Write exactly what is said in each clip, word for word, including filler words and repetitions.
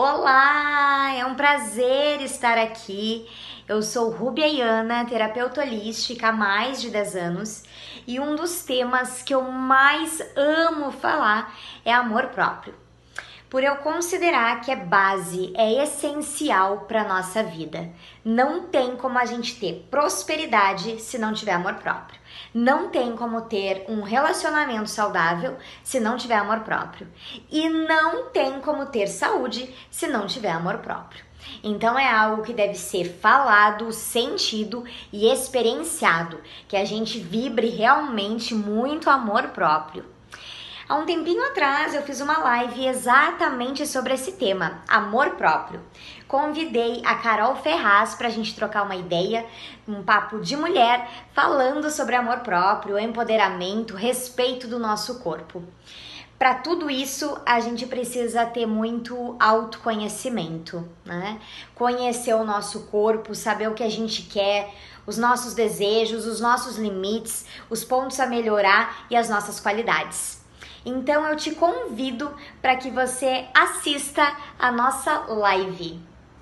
Olá, é um prazer estar aqui. Eu sou Rúbia Iana, terapeuta holística há mais de dez anos, e um dos temas que eu mais amo falar é amor próprio. Por eu considerar que é base, é essencial para nossa vida. Não tem como a gente ter prosperidade se não tiver amor próprio. Não tem como ter um relacionamento saudável se não tiver amor próprio. E não tem como ter saúde se não tiver amor próprio. Então é algo que deve ser falado, sentido e experienciado, que a gente vibre realmente muito amor próprio. Há um tempinho atrás eu fiz uma live exatamente sobre esse tema, amor próprio. Convidei a Carol Ferraz para a gente trocar uma ideia, um papo de mulher, falando sobre amor próprio, empoderamento, respeito do nosso corpo. Para tudo isso, a gente precisa ter muito autoconhecimento, né? Conhecer o nosso corpo, saber o que a gente quer, os nossos desejos, os nossos limites, os pontos a melhorar e as nossas qualidades. Então eu te convido para que você assista a nossa live.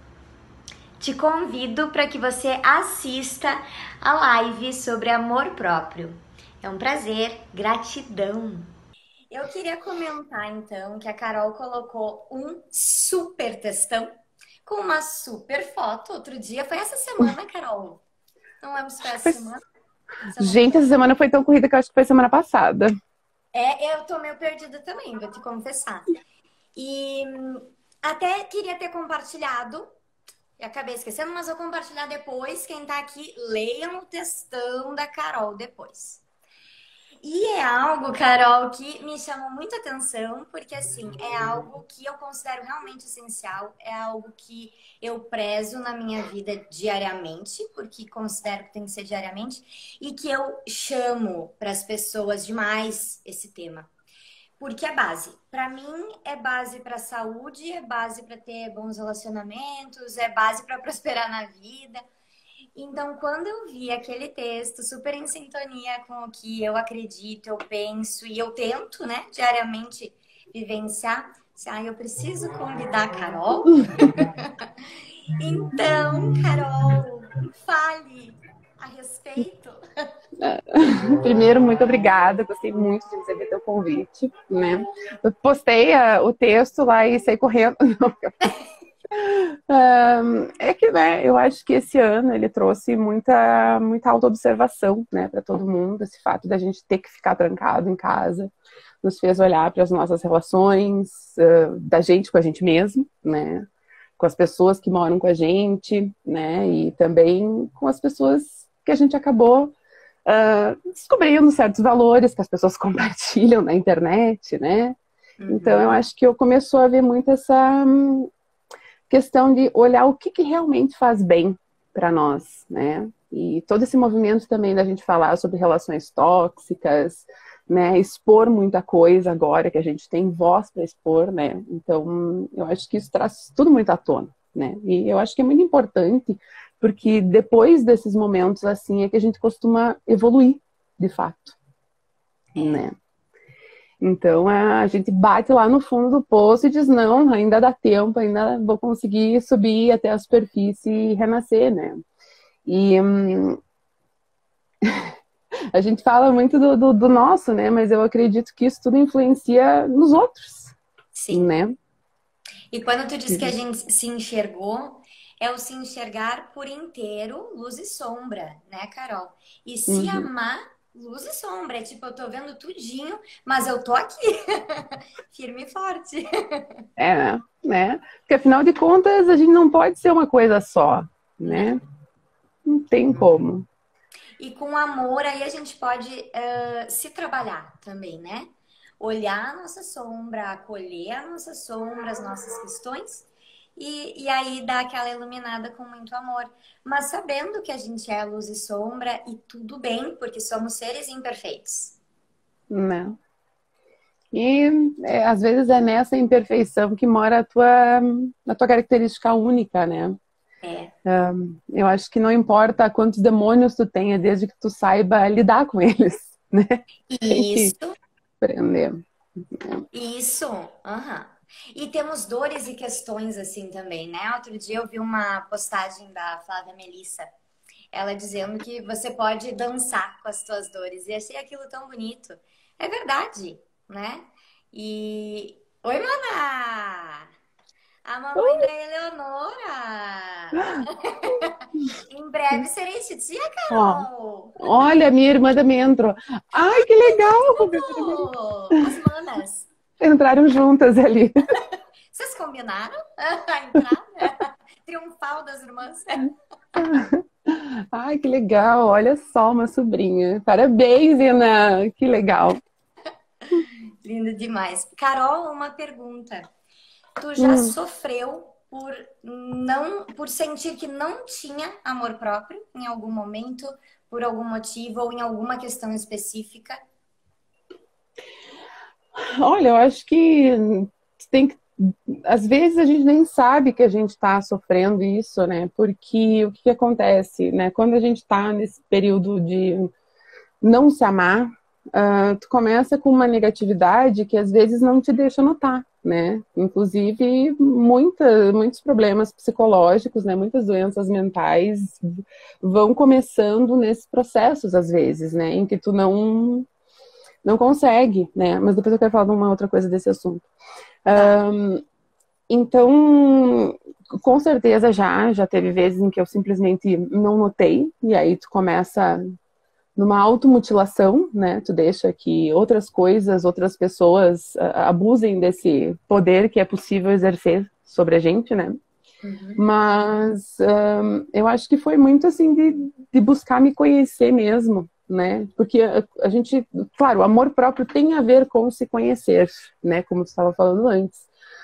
Te convido para que você assista a live sobre amor próprio. É um prazer, gratidão. Eu queria comentar então que a Carol colocou um super textão com uma super foto outro dia. Foi essa semana, Carol? Não lembro se foi essa semana. Semana Gente, essa semana foi tão corrida que eu acho que foi semana passada. É, eu tô meio perdida também, vou te confessar. E hum, até queria ter compartilhado, e acabei esquecendo, mas vou compartilhar depois. Quem tá aqui, leiam o textão da Carol depois. E é algo, Carol, que me chamou muita atenção, porque assim, é algo que eu considero realmente essencial, é algo que eu prezo na minha vida diariamente, porque considero que tem que ser diariamente, e que eu chamo para as pessoas demais esse tema. Porque é base. Para mim, é base para saúde, é base para ter bons relacionamentos, é base para prosperar na vida. Então, quando eu vi aquele texto super em sintonia com o que eu acredito, eu penso e eu tento, né, diariamente vivenciar, ah, eu preciso convidar a Carol. Então, Carol, fale a respeito. Primeiro, muito obrigada. Gostei muito de receber teu convite, né? Eu postei uh, o texto lá e saí correndo. um, é que, né, eu acho que esse ano ele trouxe muita, muita autoobservação, né, para todo mundo. Esse fato da gente ter que ficar trancado em casa nos fez olhar para as nossas relações, uh, da gente com a gente mesmo, né? Com as pessoas que moram com a gente, né? E também com as pessoas que a gente acabou uh, descobrindo certos valores que as pessoas compartilham na internet, né? Uhum. Então eu acho que eu começou a ver muito essa hum, questão de olhar o que, que realmente faz bem para nós, né? E todo esse movimento também da gente falar sobre relações tóxicas, né? Expor muita coisa agora que a gente tem voz para expor, né? Então eu acho que isso traz tudo muito à tona, né? E eu acho que é muito importante porque depois desses momentos assim é que a gente costuma evoluir, de fato, É. né? Então a gente bate lá no fundo do poço e diz, não, ainda dá tempo, ainda vou conseguir subir até a superfície e renascer, né? E hum, a gente fala muito do, do, do nosso, né? Mas eu acredito que isso tudo influencia nos outros, Sim. né? E quando tu diz que a gente se enxergou, é o se enxergar por inteiro, luz e sombra, né, Carol? E se Uhum. amar, luz e sombra. É tipo, eu tô vendo tudinho, mas eu tô aqui, firme e forte. É, né? Porque afinal de contas a gente não pode ser uma coisa só, né? Não. Não tem como. E com amor, aí a gente pode uh, se trabalhar também, né? Olhar a nossa sombra, acolher a nossa sombra, as nossas questões, e, e aí dar aquela iluminada com muito amor. Mas sabendo que a gente é luz e sombra, e tudo bem, porque somos seres imperfeitos. Né? E é, às vezes é nessa imperfeição que mora a tua, a tua característica única, né? É. Um, eu acho que não importa quantos demônios tu tenha, desde que tu saiba lidar com eles, né? Tem que Isso, aprender. isso. Aham. E temos dores e questões assim também, né? Outro dia eu vi uma postagem da Flávia Melissa, ela dizendo que você pode dançar com as suas dores. E achei aquilo tão bonito. É verdade, né? E. Oi, Mana! A mamãe da Eleonora! Em breve serei titia, Ó, Carol! olha, minha irmã também entrou. Ai, que legal! Tudo! As manas! Entraram juntas ali. Vocês combinaram a entrada triunfal das irmãs? Ai, que legal! Olha só, uma sobrinha. Parabéns, Ina! Que legal. Lindo demais. Carol, uma pergunta. Tu já Hum. sofreu por não, por sentir que não tinha amor próprio em algum momento, por algum motivo ou em alguma questão específica? Olha, eu acho que tem que. Às vezes a gente nem sabe que a gente está sofrendo isso, né? Porque o que, que acontece, né? Quando a gente está nesse período de não se amar, uh, tu começa com uma negatividade que às vezes não te deixa notar, né? Inclusive, muita, muitos problemas psicológicos, né? Muitas doenças mentais vão começando nesses processos, às vezes, né? Em que tu não, não consegue, né? Mas depois eu quero falar de uma outra coisa desse assunto. Tá. Um, então, com certeza já, já teve vezes em que eu simplesmente não notei, e aí tu começa numa automutilação, né? Tu deixa que outras coisas, outras pessoas uh, abusem desse poder que é possível exercer sobre a gente, né? Uhum. Mas um, eu acho que foi muito assim de, de buscar me conhecer mesmo, né? Porque a, a gente, claro, o amor próprio tem a ver com se conhecer, né? Como tu estava falando antes.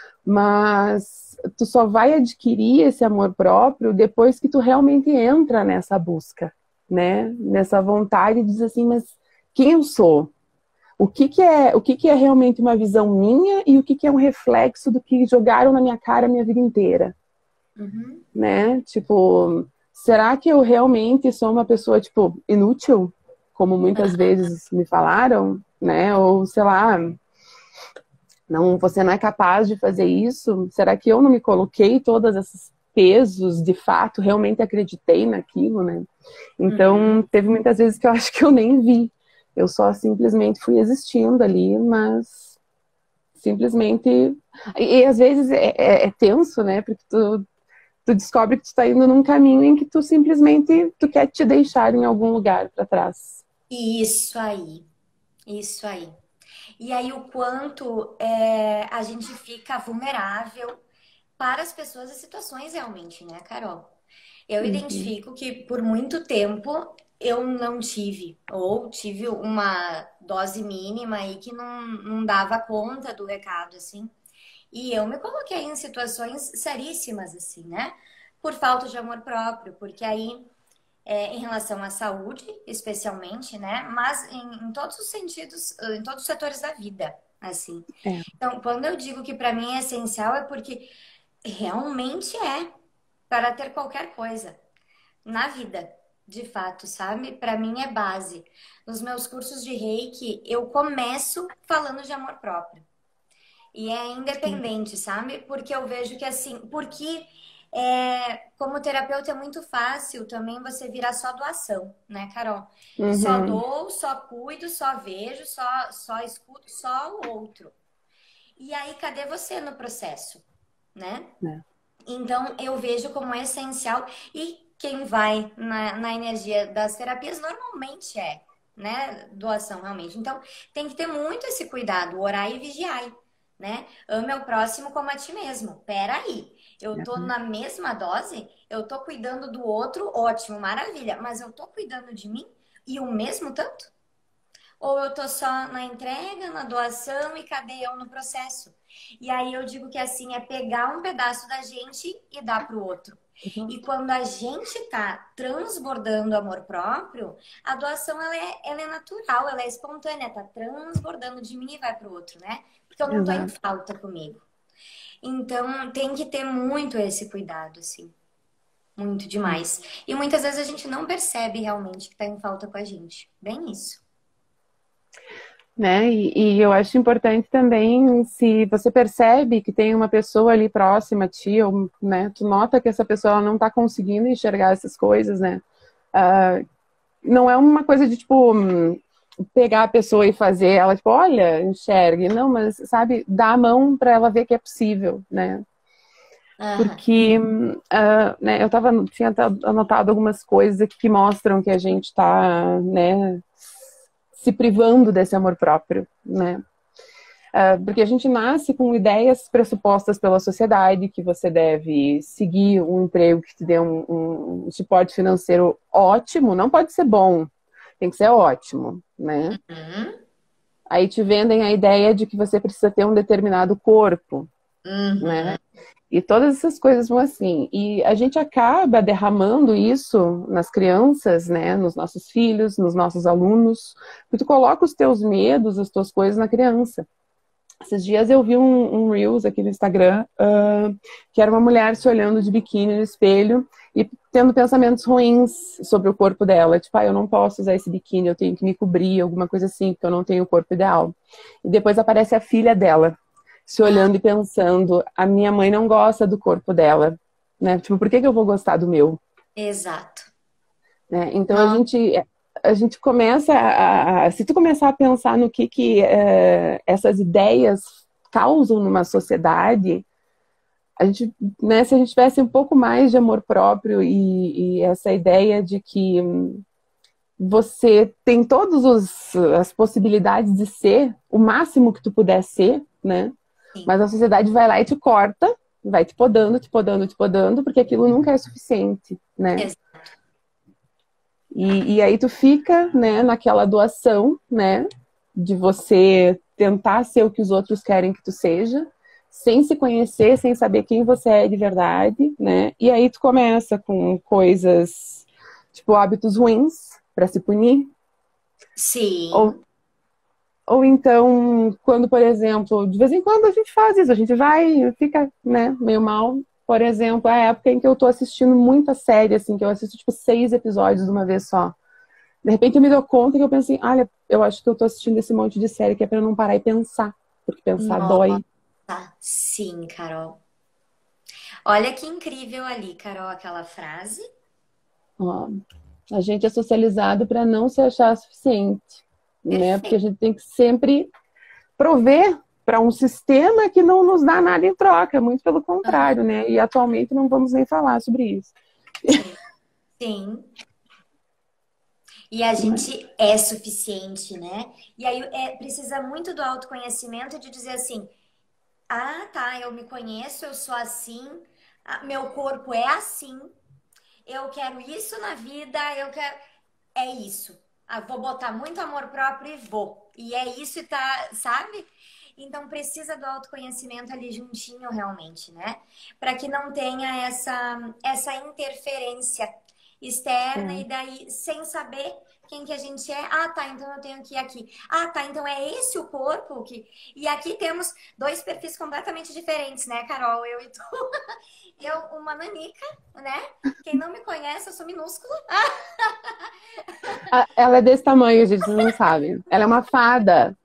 Mas tu só vai adquirir esse amor próprio depois que tu realmente entra nessa busca, né? Nessa vontade de dizer assim, mas quem eu sou? O que que é, o que que é realmente uma visão minha e o que que é um reflexo do que jogaram na minha cara a minha vida inteira, Uhum. né? Tipo, será que eu realmente sou uma pessoa, tipo, inútil? Como muitas vezes me falaram, né? Ou, sei lá, não, você não é capaz de fazer isso? Será que eu não me coloquei todos esses pesos, de fato, realmente acreditei naquilo, né? Então, Uhum. teve muitas vezes que eu acho que eu nem vi. Eu só simplesmente fui existindo ali, mas simplesmente... E, e às vezes é, é, é tenso, né? Porque tu, tu descobre que tu tá indo num caminho em que tu simplesmente tu quer te deixar em algum lugar para trás. Isso aí, isso aí. E aí o quanto é, a gente fica vulnerável para as pessoas e situações realmente, né, Carol? Eu Uhum. identifico que por muito tempo eu não tive, ou tive uma dose mínima e que não, não dava conta do recado, assim. E eu me coloquei em situações seríssimas, assim, né? Por falta de amor próprio, porque aí, é, em relação à saúde, especialmente, né? Mas em, em todos os sentidos, em todos os setores da vida, assim. É. Então, quando eu digo que para mim é essencial, é porque realmente é para ter qualquer coisa na vida, de fato, sabe? Para mim é base. Nos meus cursos de Reiki, eu começo falando de amor próprio. E é independente, sabe? Porque eu vejo que assim, porque é, como terapeuta é muito fácil também você virar só doação, né, Carol? Só Uhum. dou, só cuido, só vejo, só, só escuto, só o outro. E aí, cadê você no processo, né? É. Então, eu vejo como essencial. E quem vai na, na energia das terapias normalmente é, né? Doação, realmente. Então, tem que ter muito esse cuidado, orar e vigiar, né? Ame ao próximo como a ti mesmo. Peraí, eu tô na mesma dose, eu tô cuidando do outro, ótimo, maravilha, mas eu tô cuidando de mim e o mesmo tanto? Ou eu tô só na entrega, na doação e cadê eu no processo? E aí eu digo que assim é pegar um pedaço da gente e dar pro outro. E quando a gente tá transbordando amor próprio, a doação ela é, ela é natural, ela é espontânea, tá transbordando de mim e vai pro outro, né? Porque eu não tô em Exato. falta comigo. Então tem que ter muito esse cuidado, assim. Muito demais. E muitas vezes a gente não percebe realmente que tá em falta com a gente. Bem isso. né? E, e eu acho importante também, se você percebe que tem uma pessoa ali próxima a ti, ou, né, tu nota que essa pessoa ela não está conseguindo enxergar essas coisas, né? Uh, não é uma coisa de, tipo, pegar a pessoa e fazer ela, tipo, olha, enxergue. Não, mas, sabe, dar a mão para ela ver que é possível, né? Aham. Porque uh, né, eu tava, tinha anotado algumas coisas aqui que mostram que a gente está, né, se privando desse amor próprio, né? Uh, porque a gente nasce com ideias pressupostas pela sociedade, que você deve seguir um emprego que te dê um, um suporte financeiro ótimo, não pode ser bom, tem que ser ótimo, né? Uhum. Aí te vendem a ideia de que você precisa ter um determinado corpo, Uhum. né? E todas essas coisas vão assim. E a gente acaba derramando isso nas crianças, né? Nos nossos filhos, nos nossos alunos. Porque tu coloca os teus medos, as tuas coisas na criança. Esses dias eu vi um, um Reels aqui no Instagram, uh, que era uma mulher se olhando de biquíni no espelho e tendo pensamentos ruins sobre o corpo dela. Tipo, ah, eu não posso usar esse biquíni, eu tenho que me cobrir, alguma coisa assim, porque eu não tenho o corpo ideal. E depois aparece a filha dela, se Ah, olhando e pensando, a minha mãe não gosta do corpo dela, né? Tipo, por que que eu vou gostar do meu? exato. Né? Então a Nossa. gente a gente começa a, a se tu começar a pensar no que que é, essas ideias causam numa sociedade, a gente, né, se a gente tivesse um pouco mais de amor próprio e, e essa ideia de que você tem todas as possibilidades de ser o máximo que tu puder ser, né? Sim. Mas a sociedade vai lá e te corta, vai te podando, te podando, te podando, porque aquilo nunca é suficiente, né? Exato. E, e aí tu fica, né, naquela doação, né, de você tentar ser o que os outros querem que tu seja, sem se conhecer, sem saber quem você é de verdade, né? E aí tu começa com coisas, tipo, hábitos ruins para se punir, ou, Sim. ou então, quando, por exemplo, de vez em quando a gente faz isso, a gente vai, fica, né, meio mal. Por exemplo, a época em que eu tô assistindo muita série, assim, que eu assisto, tipo, seis episódios de uma vez só. De repente eu me dou conta que eu pensei, olha, eu acho que eu tô assistindo esse monte de série que é pra eu não parar e pensar, porque pensar Nossa, dói. sim, Carol. Olha que incrível ali, Carol, aquela frase. Ó, a gente é socializado para não se achar suficiente, né? Porque Perfeito. a gente tem que sempre prover para um sistema que não nos dá nada em troca, muito pelo Aham. contrário, né? E atualmente não vamos nem falar sobre isso. Sim. Sim. E a gente é suficiente, né? E aí é, precisa muito do autoconhecimento de dizer assim: ah, tá, eu me conheço, eu sou assim, ah, meu corpo é assim, eu quero isso na vida, eu quero. É isso. Ah, vou botar muito amor próprio e vou. E é isso e tá, sabe? Então precisa do autoconhecimento ali juntinho realmente, né? Para que não tenha essa essa interferência externa e É, daí sem saber quem que a gente é. Ah, tá, então eu tenho que ir aqui. Ah, tá, então é esse o corpo que. E aqui temos dois perfis completamente diferentes, né, Carol? Eu e tu. Eu, uma nanica, né? Quem não me conhece, eu sou minúscula. a- ela é desse tamanho, gente, vocês não sabem. Ela é uma fada.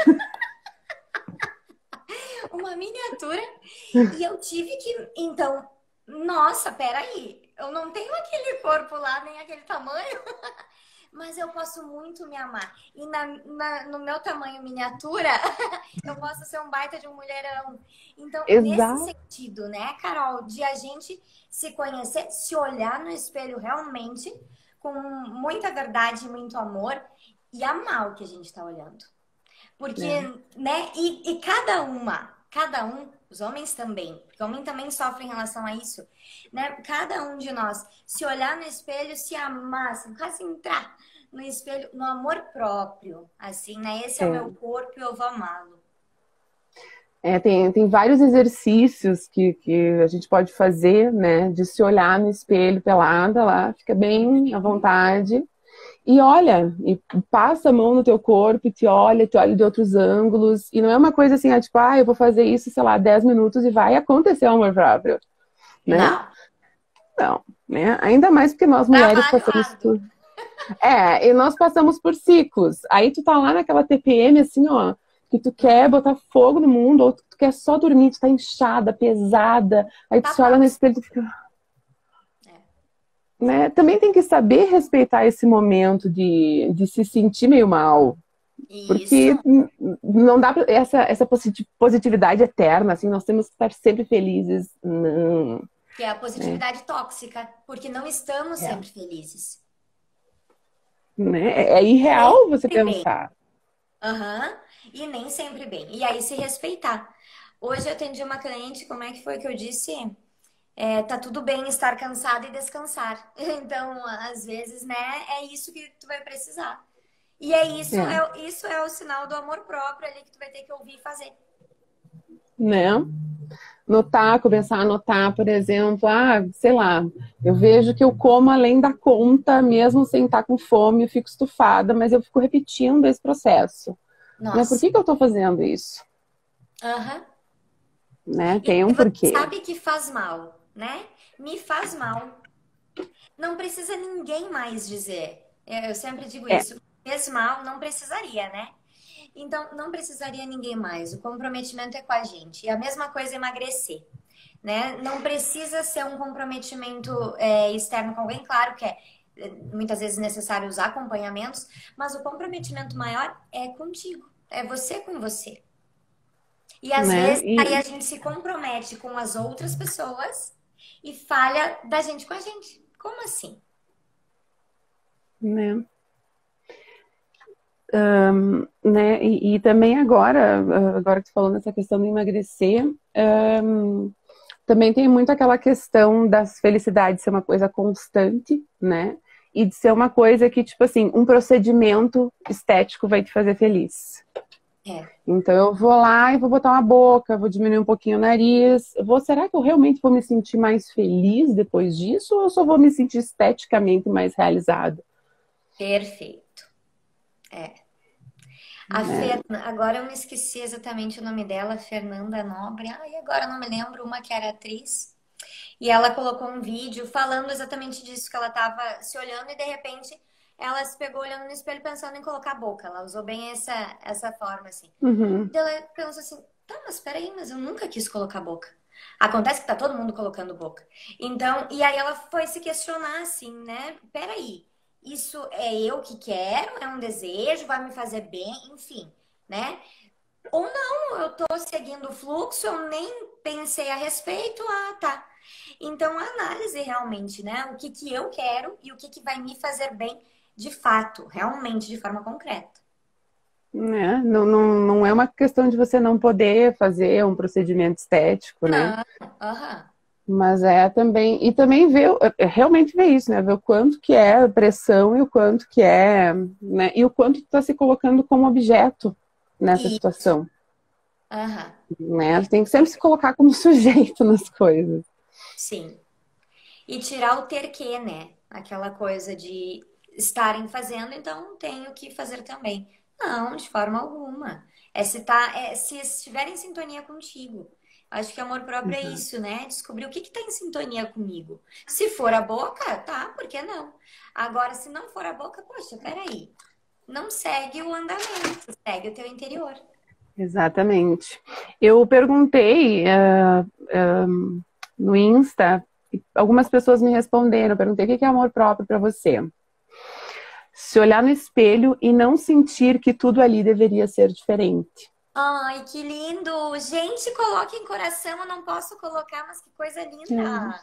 Uma miniatura. E eu tive que. Então, nossa, peraí. Eu não tenho aquele corpo lá, nem aquele tamanho. Mas eu posso muito me amar. E na, na- no meu tamanho miniatura, eu posso ser um baita de um mulherão. Então, nesse Exato. sentido, né, Carol, de a gente se conhecer, se olhar no espelho realmente, com muita verdade, muito amor, e amar o que a gente está olhando. Porque, É. né, e, e cada uma, cada um, os homens também, porque o homem também sofre em relação a isso, né? Cada um de nós se olhar no espelho, se amar, assim, quase entrar no espelho, no amor próprio, assim, né? Esse é o meu É. corpo e eu vou amá-lo. É, tem, tem vários exercícios que, que a gente pode fazer, né? De se olhar no espelho pelada lá, fica bem à vontade. E olha, e passa a mão no teu corpo, e te olha, te olha de outros ângulos. E não é uma coisa assim, ah, tipo, ah, eu vou fazer isso, sei lá, dez minutos e vai acontecer o amor próprio, né? Não, Não, né? Ainda mais porque nós mulheres trabalho passamos árduo. tudo. É, e nós passamos por ciclos. Aí tu tá lá naquela T P M, assim, ó, que tu quer botar fogo no mundo, ou tu quer só dormir, tu tá inchada, pesada. Aí tu Tá se olha no pausa. espelho e tu fica... É. Né? Também tem que saber respeitar esse momento de, de se sentir meio mal. Isso. Porque não dá pra, essa, essa posit- positividade eterna, assim, nós temos que estar sempre felizes. Não, Que é a né? positividade tóxica, porque não estamos É, sempre felizes. né? É E nem irreal você sempre bem. pensar. Aham. E nem sempre bem. E aí se respeitar. Hoje eu atendi uma cliente, como é que foi que eu disse? É, tá tudo bem estar cansado e descansar. Então, às vezes, né, é isso que tu vai precisar. E é isso, É, é, isso é o sinal do amor próprio ali que tu vai ter que ouvir e fazer. né? Notar, começar a notar, por exemplo, ah, sei lá, eu vejo que eu como além da conta, mesmo sem estar com fome, eu fico estufada, mas eu fico repetindo esse processo. Né? Por Nossa. que que eu tô fazendo isso? Aham. Né? E Tem um você porquê. sabe que faz mal, né? Me faz mal. Não precisa ninguém mais dizer. É, eu sempre digo É, isso. Fez mal, não precisaria, né? Então, não precisaria ninguém mais. O comprometimento é com a gente. E a mesma coisa é emagrecer, né? Não precisa ser um comprometimento é, externo com alguém. Claro que é é, muitas vezes necessário usar acompanhamentos, mas o comprometimento maior é contigo. É você com você. E às né? vezes aí E, a gente se compromete com as outras pessoas e falha da gente com a gente. Como assim? né? Um, né? E, e também agora, agora que tu falou nessa questão de emagrecer, um, também tem muito aquela questão das felicidades ser uma coisa constante, né? E de ser uma coisa que, tipo assim, um procedimento estético vai te fazer feliz. É. Então eu vou lá e vou botar uma boca, vou diminuir um pouquinho o nariz. Vou, será que eu realmente vou me sentir mais feliz depois disso? Ou eu só vou me sentir esteticamente mais realizado? Perfeito. É. A Né? Fer... Agora eu me esqueci exatamente o nome dela, Fernanda Nobre. Ai, agora eu não me lembro, uma que era atriz. E ela colocou um vídeo falando exatamente disso, que ela tava se olhando e de repente ela se pegou olhando no espelho pensando em colocar a boca. Ela usou bem essa, essa forma, assim. Uhum. Daí ela pensou assim, tá, mas peraí, mas eu nunca quis colocar a boca. Acontece que tá todo mundo colocando boca. Então, e aí ela foi se questionar assim, né? Peraí, isso é eu que quero? É um desejo? Vai me fazer bem? Enfim, né? Ou não, eu tô seguindo o fluxo, eu nem pensei a respeito, ah, tá. Então, a análise realmente, né? O que que eu quero e o que que vai me fazer bem de fato, realmente, de forma concreta. Né? Não, não, não é uma questão de você não poder fazer um procedimento estético, né? Não, aham. Mas é também, e também ver, é, realmente ver isso, né? Ver o quanto que é pressão e o quanto que é, né? E o quanto tu tá se colocando como objeto nessa E, situação, aham. né? Tu tem que sempre se colocar como sujeito nas coisas. Sim. E tirar o ter que, né? Aquela coisa de estarem fazendo, então tenho que fazer também. Não, de forma alguma. É se, tá, é se estiver em sintonia contigo. Acho que amor próprio é Exato. isso, né? Descobrir o que está em sintonia comigo. Se for a boca, tá, por que não? Agora, se não for a boca, poxa, peraí. Não segue o andamento, segue o teu interior. Exatamente. Eu perguntei uh, um, no Insta, algumas pessoas me responderam, eu perguntei o que é amor próprio para você? Se olhar no espelho e não sentir que tudo ali deveria ser diferente. Ai, que lindo! Gente, coloque em coração, eu não posso colocar, mas que coisa linda!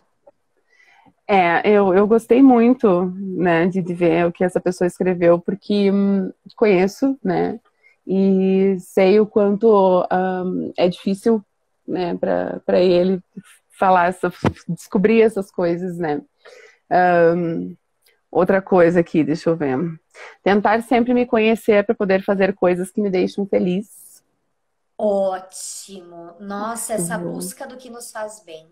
É, eu, eu gostei muito, né, de, de ver o que essa pessoa escreveu, porque hum, conheço, né, e sei o quanto hum, é difícil, né, para para ele falar, essa, descobrir essas coisas, né. Hum, outra coisa aqui, deixa eu ver. Tentar sempre me conhecer para poder fazer coisas que me deixam feliz. Ótimo! Nossa, essa Uhum. busca do que nos faz bem.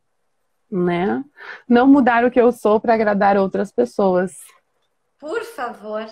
Né? Não mudar o que eu sou para agradar outras pessoas. Por favor.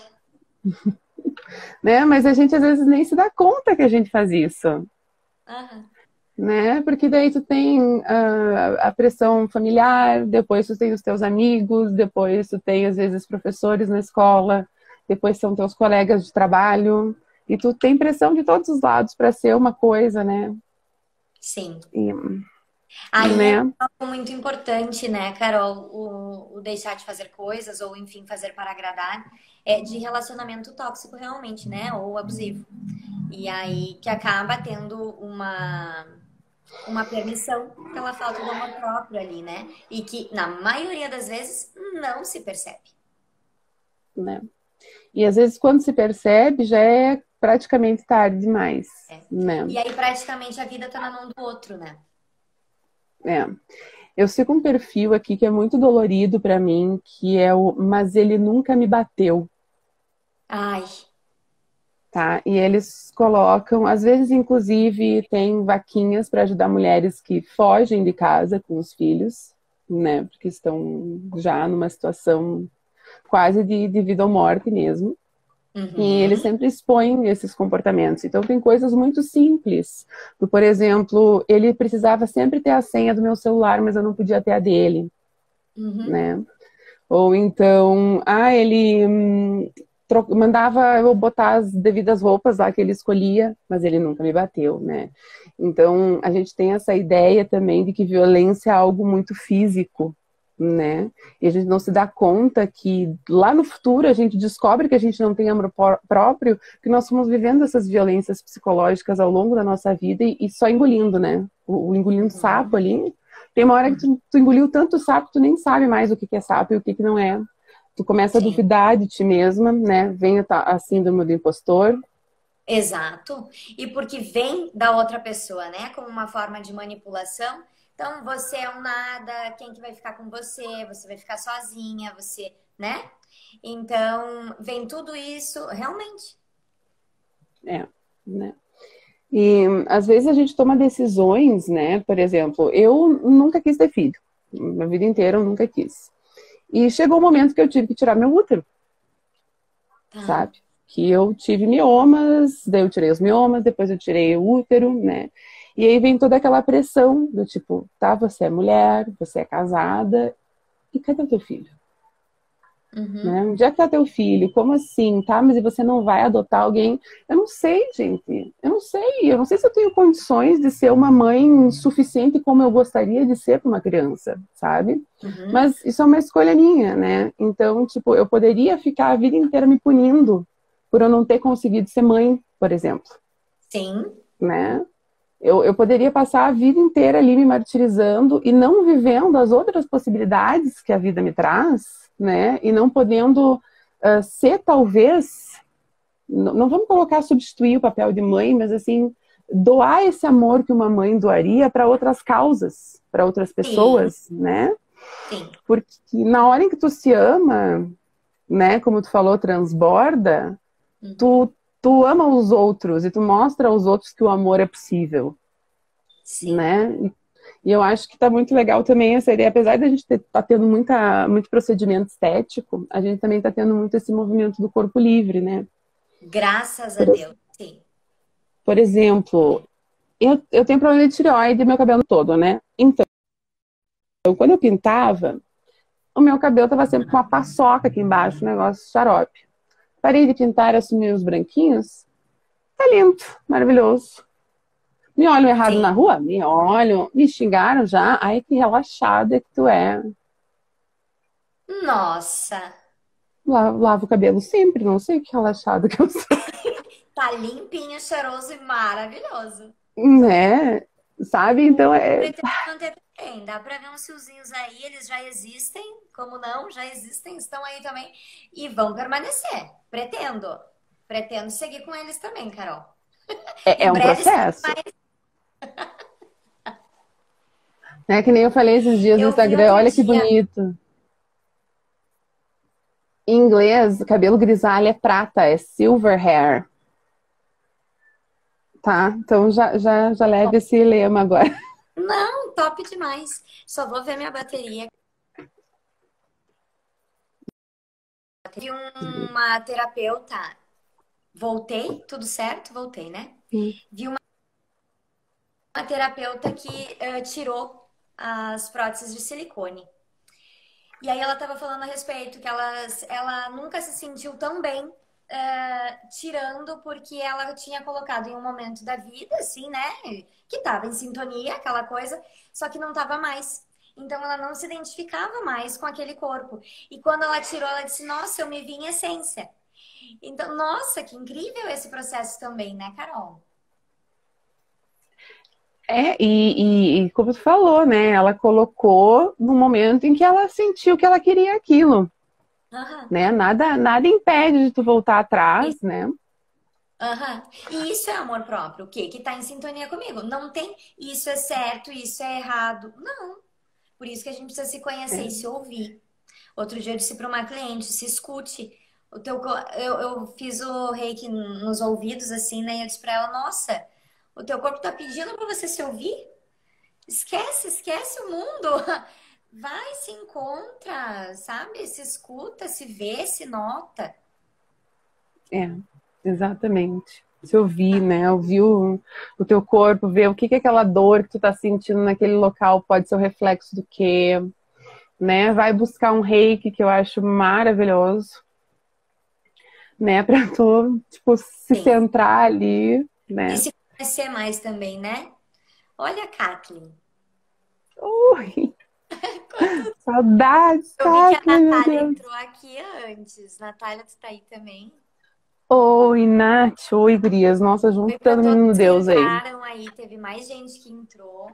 Né? Mas a gente às vezes nem se dá conta que a gente faz isso. Aham. né? Porque daí tu tem ah, a pressão familiar, depois tu tem os teus amigos, depois tu tem, às vezes, professores na escola, depois são teus colegas de trabalho, e tu tem pressão de todos os lados para ser uma coisa, né? Sim. E, Aí é né? algo muito importante, né, Carol, o, o deixar de fazer coisas, ou enfim, fazer para agradar, é de relacionamento tóxico realmente, né, ou abusivo. E aí que acaba tendo uma, uma permissão pela falta do amor próprio ali, né? E que, na maioria das vezes, não se percebe. Né? E às vezes quando se percebe já é praticamente tarde demais, É. né? E aí, praticamente, a vida tá na mão do outro, né? É. Eu sigo um perfil aqui que é muito dolorido para mim, que é o Mas ele nunca me bateu, Ai, tá? E eles colocam, às vezes inclusive tem vaquinhas para ajudar mulheres que fogem de casa com os filhos, né? Porque estão já numa situação quase de, de vida ou morte mesmo. E eles uhum, sempre expõem esses comportamentos. Então, tem coisas muito simples. Por exemplo, ele precisava sempre ter a senha do meu celular, mas eu não podia ter a dele, uhum, né? Ou então, ah, ele hum, tro- mandava eu botar as devidas roupas lá que ele escolhia, mas ele nunca me bateu, né? Então, a gente tem essa ideia também de que violência é algo muito físico, né? E a gente não se dá conta que lá no futuro a gente descobre que a gente não tem amor pró- próprio, que nós fomos vivendo essas violências psicológicas ao longo da nossa vida e, e só engolindo, né? O, o engolindo sapo uhum. ali. Tem uma hora que tu, tu engoliu tanto sapo que tu nem sabe mais o que, que é sapo e o que, que não é. Tu começa a Sim, duvidar de ti mesma, né? Vem a, ta- a síndrome do impostor. exato. E porque vem da outra pessoa, né? Como uma forma de manipulação. Então, você é um nada, quem que vai ficar com você? Você vai ficar sozinha, você, né? Então, vem tudo isso, realmente. É, né? E às vezes a gente toma decisões, né? Por exemplo, eu nunca quis ter filho. Minha vida inteira eu nunca quis. E chegou o um momento que eu tive que tirar meu útero, Tá. sabe? Que eu tive miomas, daí eu tirei os miomas, depois eu tirei o útero, né? E aí vem toda aquela pressão do tipo, tá, você é mulher, você é casada, e cadê o teu filho? Né? Uhum. Onde é que tá teu filho? Como assim? Tá, mas e você não vai adotar alguém? Eu não sei, gente. Eu não sei. Eu não sei se eu tenho condições de ser uma mãe suficiente como eu gostaria de ser para uma criança, sabe? Uhum. Mas isso é uma escolha minha, né? Então, tipo, eu poderia ficar a vida inteira me punindo por eu não ter conseguido ser mãe, por exemplo, Sim, né? Eu, eu poderia passar a vida inteira ali me martirizando e não vivendo as outras possibilidades que a vida me traz, né? E não podendo uh, ser, talvez, não, não vamos colocar substituir o papel de mãe, mas assim, doar esse amor que uma mãe doaria para outras causas, para outras sim, pessoas, né? sim. Porque na hora em que tu se ama, né, como tu falou, transborda, Uhum. tu, tu ama os outros e tu mostra aos outros que o amor é possível, Sim. né? E eu acho que está muito legal também essa ideia, apesar de a gente estar tá tendo muita, muito procedimento estético, a gente também está tendo muito esse movimento do corpo livre, né? Graças a Por, Deus. Sim. por exemplo, eu, eu tenho problema de tireoide e meu cabelo todo, né? Então, quando eu pintava, o meu cabelo estava sempre com uma paçoca aqui embaixo, um negócio xarope. Parei de pintar, assumi os branquinhos, tá lindo, maravilhoso. Me olham errado na Sim. rua? Me olham, me xingaram já. Ai, que relaxada que tu é. Nossa, La- Lavo o cabelo sempre, não sei que relaxada que eu sou. tá limpinho, cheiroso e maravilhoso. Né? Sabe? Então é. Pretendo manter bem. Dá pra ver uns fiozinhos aí, eles já existem. Como não? Já existem, estão aí também. E vão permanecer. Pretendo. Pretendo seguir com eles também, Carol. É, é Em um breve será processo. mais. Né? Que nem eu falei esses dias no Eu vi Instagram, outro olha que dia. bonito. Em inglês, cabelo grisalho é prata, é silver hair, tá? Então já, já, já leve esse lema agora. Não, top demais. Só vou ver minha bateria. Vi uma terapeuta. Voltei, tudo certo? Voltei, né? Vi uma uma terapeuta que uh, tirou as próteses de silicone. E aí ela estava falando a respeito que ela, ela nunca se sentiu tão bem uh, tirando, porque ela tinha colocado em um momento da vida, assim, né? Que estava em sintonia, aquela coisa, só que não estava mais. Então ela não se identificava mais com aquele corpo. E quando ela tirou, ela disse, nossa, eu me vi em essência. Então, nossa, que incrível esse processo também, né, Carol? É, e, e, e como tu falou, né? Ela colocou no momento em que ela sentiu que ela queria aquilo, Aham. né? Nada, nada impede de tu voltar atrás, Isso. né? Aham. E isso é amor próprio, o quê? Que tá em sintonia comigo. Não tem isso é certo, isso é errado. Não. Por isso que a gente precisa se conhecer e se É. ouvir. Outro dia eu disse para uma cliente, se escute. O teu, co- eu, eu fiz o reiki nos ouvidos, assim, né? E eu disse pra ela, nossa, o teu corpo tá pedindo para você se ouvir? Esquece, esquece o mundo. Vai, se encontra, sabe? Se escuta, se vê, se nota. É, exatamente. Se ouvir, né? Ouvir o, o teu corpo, ver o que que é aquela dor que tu tá sentindo naquele local pode ser o reflexo do quê, né? Vai buscar um reiki que eu acho maravilhoso, né? Pra tu, tipo, se Sim. centrar ali, E né? se conhecer mais também, né? Olha a Kathleen. Ui, saudades, Eu vi que a Kathleen, meu Natália Deus. entrou aqui antes. Natália, tu tá aí também? Oi, Nath, oi, gurias. Nossa, Oi para juntando o menino todos que Deus aí. entraram aí. Teve mais gente que entrou.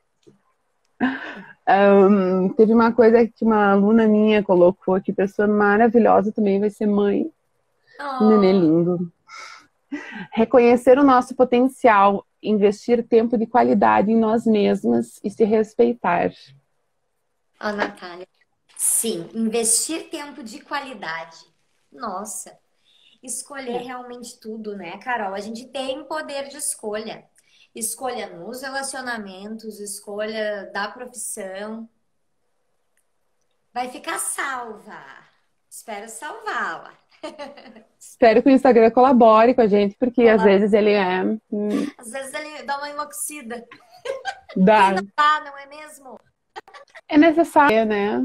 Um, teve uma coisa que uma aluna minha colocou, que pessoa maravilhosa também vai ser mãe. Um nenê Oh, lindo. Reconhecer o nosso potencial, investir tempo de qualidade em nós mesmas e se respeitar. a Natália. Sim, investir tempo de qualidade. Nossa, escolher É. realmente tudo, né, Carol? A gente tem poder de escolha. Escolha nos relacionamentos, escolha da profissão. Vai ficar salva. Espero salvá-la. Espero que o Instagram colabore com a gente, porque às vezes ele é. hum, Às vezes ele dá uma enlouquecida. Quem não dá, dá, não é mesmo? é necessário, né?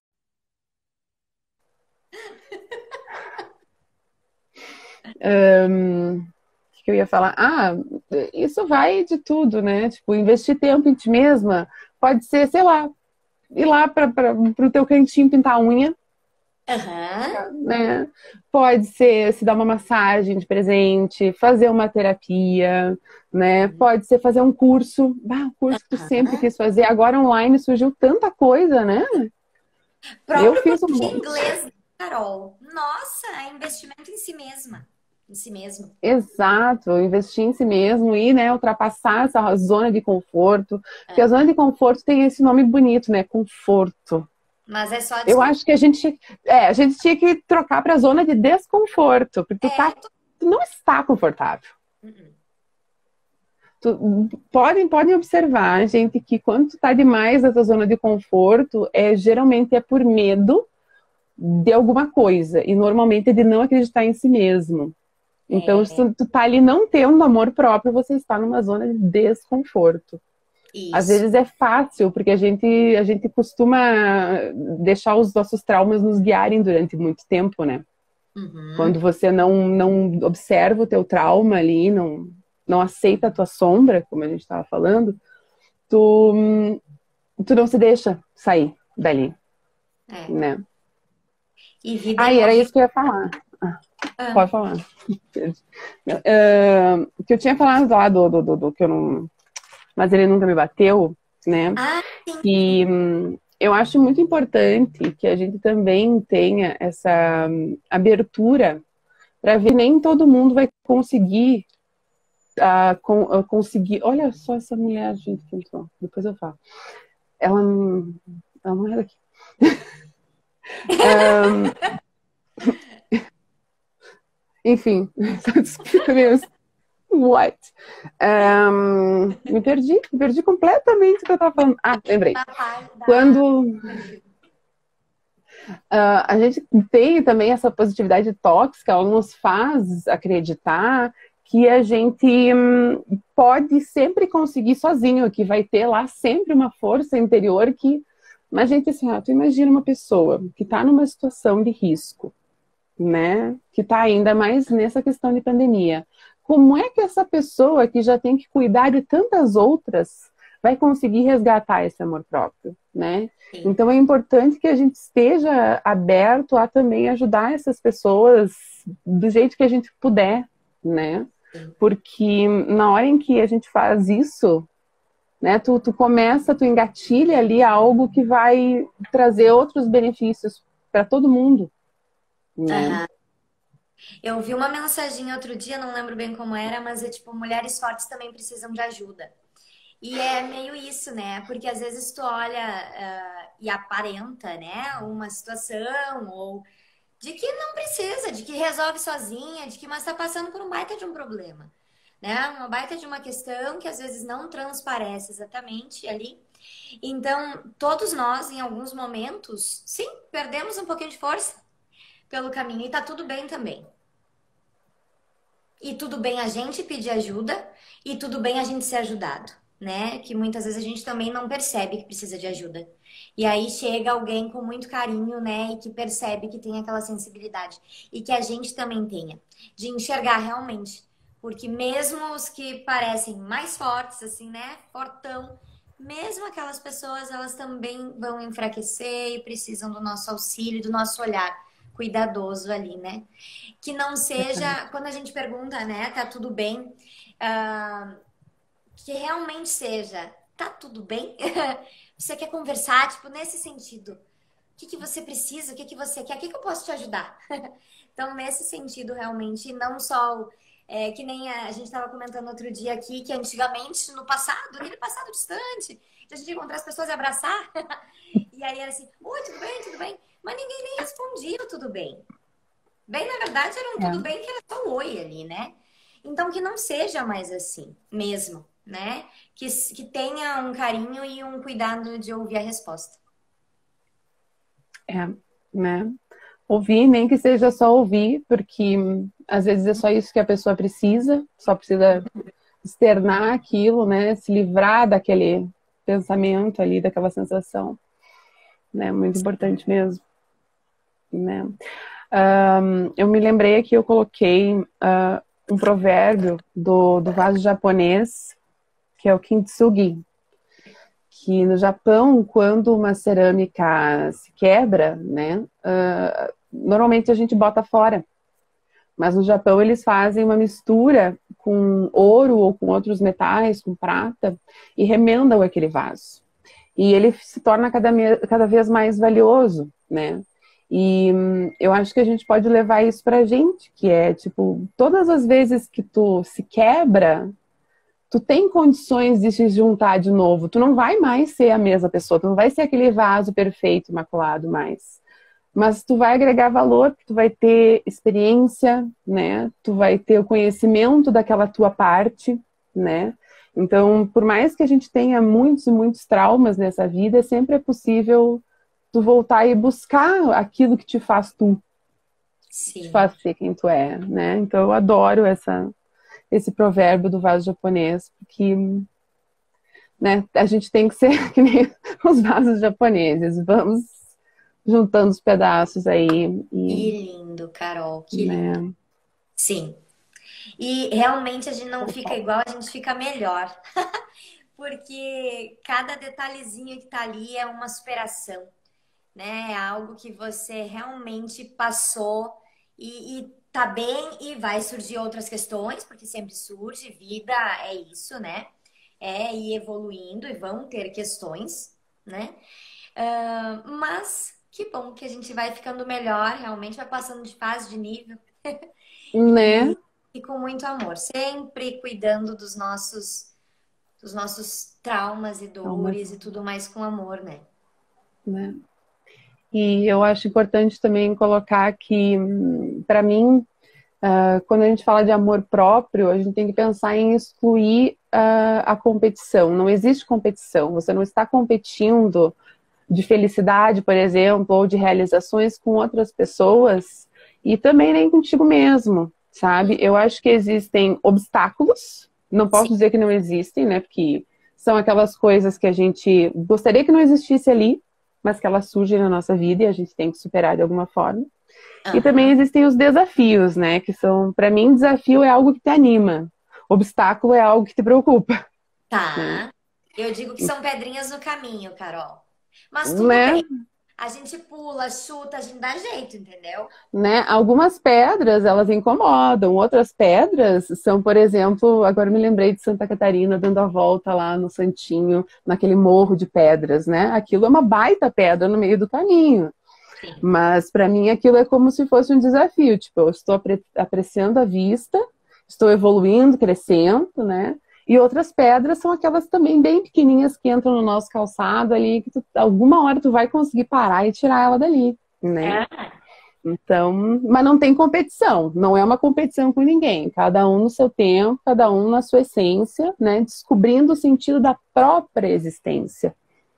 Um, o que eu ia falar? Ah, isso vai de tudo, né? Tipo, investir tempo em ti mesma pode ser, sei lá, ir lá para o teu cantinho pintar a unha, Aham, né? Pode ser se dar uma massagem de presente, fazer uma terapia, né? Pode ser fazer um curso, bah, um curso que tu sempre aham. quis fazer. Agora online surgiu tanta coisa, né? Eu Próprio fiz um curso de monte. inglês, Carol. Nossa, é investimento em si mesma. Em si mesmo. Exato, investir em si mesmo e, né, ultrapassar essa zona de conforto, porque a É. zona de conforto tem esse nome bonito, né? Conforto. Mas é só Eu desconto. acho que a gente, é, a gente tinha que trocar para a zona de desconforto, porque tu, É, tá, tu... tu não está confortável. Uh-uh. Tu, podem, podem observar, gente, que quando tu tá demais nessa zona de conforto, é, geralmente é por medo de alguma coisa, e normalmente é de não acreditar em si mesmo. Então, se É tu, tu tá ali não tendo amor próprio, você está numa zona de desconforto. Às isso. vezes é fácil, porque a gente, a gente costuma deixar os nossos traumas nos guiarem durante muito tempo, né? Uhum. Quando você não, não observa o teu trauma ali, não, não aceita a tua sombra, como a gente estava falando, tu, tu não se deixa sair dali, É. né? E vida Ah, em e era isso movimento. que eu ia falar. Pode falar. Uh, que eu tinha falado lá do, do, do, do que eu não... Mas ele nunca me bateu, né? Ah, sim. E hum, eu acho muito importante que a gente também tenha essa hum, abertura para ver que nem todo mundo vai conseguir uh, com, uh, conseguir. Olha só essa mulher, gente, que entrou. Depois eu falo. Ela não, ela não era aqui. Um, enfim, fica meio. What? Um, me perdi, me perdi completamente o que eu estava falando. Ah, lembrei. Da parte da. Quando Uh, a gente tem também essa positividade tóxica, ela nos faz acreditar que a gente hum, pode sempre conseguir sozinho, que vai ter lá sempre uma força interior que... Mas, gente, assim, ó, tu imagina uma pessoa que está numa situação de risco, né? Que está ainda mais nessa questão de pandemia. Como é que essa pessoa que já tem que cuidar de tantas outras vai conseguir resgatar esse amor próprio, né? Sim. Então é importante que a gente esteja aberto a também ajudar essas pessoas do jeito que a gente puder, né? Sim. Porque na hora em que a gente faz isso, né, tu, tu começa, tu engatilha ali algo que vai trazer outros benefícios para todo mundo, né? Aham. Eu vi uma mensagem outro dia, não lembro bem como era, mas é tipo, mulheres fortes também precisam de ajuda. E é meio isso, né? Porque às vezes tu olha ah, e aparenta, né, uma situação, ou de que não precisa, de que resolve sozinha, de que mas tá passando por um baita de um problema, né? Uma baita de uma questão que às vezes não transparece exatamente ali. Então, todos nós, em alguns momentos, sim, perdemos um pouquinho de força pelo caminho e tá tudo bem também. E tudo bem a gente pedir ajuda e tudo bem a gente ser ajudado, né? Que muitas vezes a gente também não percebe que precisa de ajuda. E aí chega alguém com muito carinho, né? E que percebe que tem aquela sensibilidade. E que a gente também tenha. De enxergar realmente. Porque mesmo os que parecem mais fortes, assim, né? Fortão. Mesmo aquelas pessoas, elas também vão enfraquecer e precisam do nosso auxílio, do nosso olhar cuidadoso ali, né? Que não seja, quando a gente pergunta, né, tá tudo bem, ah, que realmente seja, tá tudo bem? Você quer conversar, tipo, nesse sentido. O que que você precisa? O que que você quer? O que que eu posso te ajudar? Então, nesse sentido, realmente, não só... É, que nem a, a gente estava comentando outro dia aqui, que antigamente, no passado, no passado distante, a gente ia encontrar as pessoas e abraçar. E aí era assim, oi, tudo bem, tudo bem? Mas ninguém nem respondia o tudo bem. Bem, na verdade, era um tudo É. bem que era só um oi ali, né? Então, que não seja mais assim, mesmo, né? Que, que tenha um carinho e um cuidado de ouvir a resposta. É, né? Ouvir, nem que seja só ouvir, porque hum, às vezes é só isso que a pessoa precisa, só precisa externar aquilo, né? Se livrar daquele pensamento ali, daquela sensação, né? Muito importante mesmo, né? Um, eu me lembrei que eu coloquei uh, um provérbio do, do vaso japonês, que é o Kintsugi, que no Japão, quando uma cerâmica se quebra, né, uh, normalmente a gente bota fora. Mas no Japão eles fazem uma mistura com ouro ou com outros metais, com prata, e remendam aquele vaso. E ele se torna cada, cada vez mais valioso, né? E hum, eu acho que a gente pode levar isso pra gente, que é, tipo, todas as vezes que tu se quebra, tu tem condições de se juntar de novo. Tu não vai mais ser a mesma pessoa, tu não vai ser aquele vaso perfeito, imaculado mais. Mas tu vai agregar valor, tu vai ter experiência, né? Tu vai ter o conhecimento daquela tua parte, né? Então, por mais que a gente tenha muitos e muitos traumas nessa vida, sempre é possível tu voltar e buscar aquilo que te faz tu, Sim. te faz ser quem tu é, né? Então, eu adoro essa, esse provérbio do vaso japonês, porque, né, a gente tem que ser que nem os vasos japoneses. Vamos juntando os pedaços aí. E, que lindo, Carol, que né? lindo. Sim. E realmente a gente não fica igual, a gente fica melhor. Porque cada detalhezinho que tá ali é uma superação, né? É algo que você realmente passou e, e tá bem e vai surgir outras questões, porque sempre surge, vida é isso, né? É ir evoluindo e vão ter questões, né? Uh, mas que bom que a gente vai ficando melhor, realmente vai passando de fase, de nível. Né? E, e com muito amor, sempre cuidando dos nossos, dos nossos traumas e dores e tudo mais com amor, né? Né? E eu acho importante também colocar que, para mim, uh, quando a gente fala de amor próprio, a gente tem que pensar em excluir uh, a competição. Não existe competição. Você não está competindo de felicidade, por exemplo, ou de realizações com outras pessoas e também nem contigo mesmo, sabe? Eu acho que existem obstáculos, não posso Sim. dizer que não existem, né? Porque são aquelas coisas que a gente gostaria que não existisse ali, mas que elas surgem na nossa vida e a gente tem que superar de alguma forma. E também Aham. existem os desafios, né? Que são, para mim, desafio é algo que te anima. Obstáculo é algo que te preocupa, né? Tá. Eu digo que são pedrinhas no caminho, Carol. Mas tudo Né? bem. A gente pula, chuta, a gente dá jeito, entendeu? Né? Algumas pedras, elas incomodam. Outras pedras são, por exemplo, agora me lembrei de Santa Catarina dando a volta lá no Santinho, naquele morro de pedras, né? Aquilo é uma baita pedra no meio do caminho. Sim. Mas para mim aquilo é como se fosse um desafio. Tipo, eu estou apre apreciando a vista, estou evoluindo, crescendo, né? E outras pedras são aquelas também bem pequenininhas que entram no nosso calçado ali, que tu, alguma hora tu vai conseguir parar e tirar ela dali, né? É. Então, mas não tem competição, não é uma competição com ninguém. Cada um no seu tempo, cada um na sua essência, né? Descobrindo o sentido da própria existência,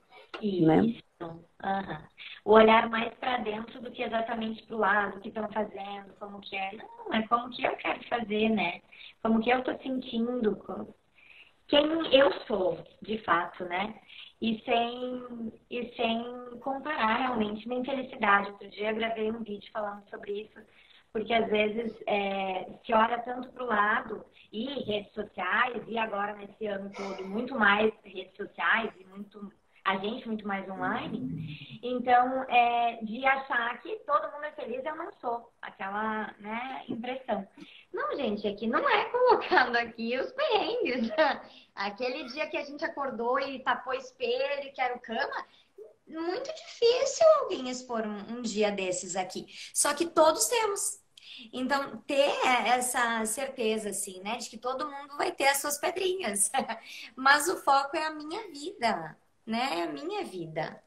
né? Isso. Aham. O olhar mais para dentro do que exatamente para o lado, o que estão fazendo, como que é. Não, é como que eu quero fazer, né? Como que eu tô sentindo, como- quem eu sou, de fato, né? E sem, e sem comparar realmente minha infelicidade. Outro dia eu gravei um vídeo falando sobre isso, porque às vezes é, se olha tanto para o lado e redes sociais, e agora nesse ano todo, muito mais redes sociais e muito a gente muito mais online, então é, de achar que todo mundo é feliz, eu não sou, aquela, né, impressão. Não, gente, aqui não é colocando aqui os perrengues. Aquele dia que a gente acordou e tapou espelho, e quero cama, muito difícil alguém expor um, um dia desses aqui. Só que todos temos. Então, ter essa certeza, assim, né, de que todo mundo vai ter as suas pedrinhas. Mas o foco é a minha vida, né? É a minha vida.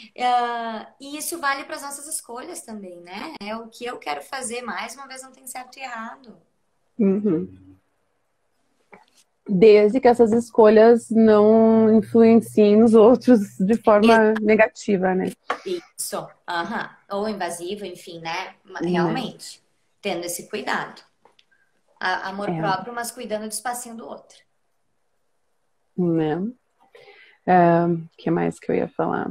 Ah, e isso vale para as nossas escolhas também, né? É o que eu quero fazer, mais uma vez não tem certo e errado. Uhum. Desde que essas escolhas não influenciem nos outros de forma negativa, né? Isso, aham. Ou invasivo, enfim, né? Né? Realmente, tendo esse cuidado. A- Amor É, próprio, mas cuidando do espacinho do outro. né? O que mais que eu ia falar?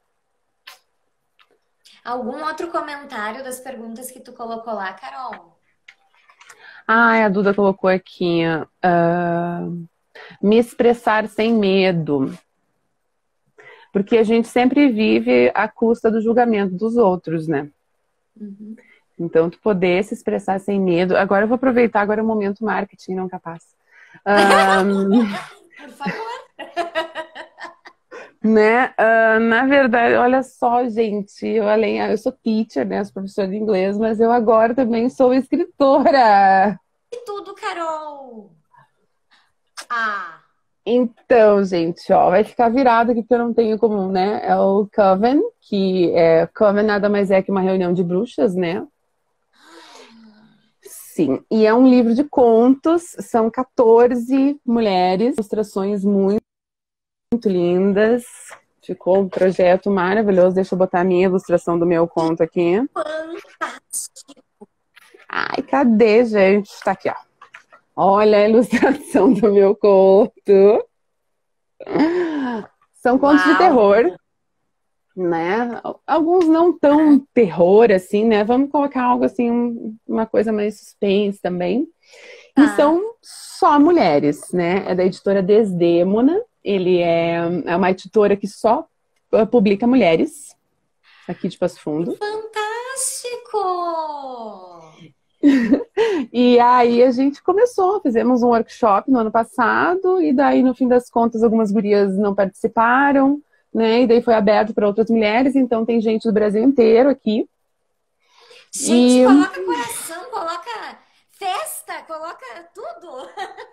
Algum outro comentário das perguntas que tu colocou lá, Carol? Ah, a Duda colocou aqui, uh, me expressar sem medo. Porque a gente sempre vive à custa do julgamento dos outros, né? Uhum. Então, tu poder se expressar sem medo. Agora eu vou aproveitar, agora é o momento marketing, não capaz. Um, Por favor. né? Uh, na verdade, olha só, gente, eu além, eu sou teacher, né? Sou professora de inglês, mas eu agora também sou escritora. E tudo, Carol? Ah, Então, gente, ó, vai ficar virado aqui porque eu não tenho como, né? É o Coven, que é Coven nada mais é que uma reunião de bruxas, né? Sim, e é um livro de contos, são quatorze mulheres, ilustrações muito, muito lindas. Ficou um projeto maravilhoso. Deixa eu botar a minha ilustração do meu conto aqui. fantástico. Ai, cadê, gente? Tá aqui, ó. Olha a ilustração do meu conto. São contos de Uau. terror, né? Alguns não tão terror assim, né? Vamos colocar algo assim, um- uma coisa mais suspense também. E Tá. são só mulheres, né? É da editora Desdêmona. Ele é, é uma editora que só uh, publica mulheres, aqui de Passo Fundo. Fantástico! E aí a gente começou, fizemos um workshop no ano passado, e daí, no fim das contas, algumas gurias não participaram, né? E daí foi aberto para outras mulheres, então tem gente do Brasil inteiro aqui. Gente, E coloca coração, coloca festa, coloca tudo.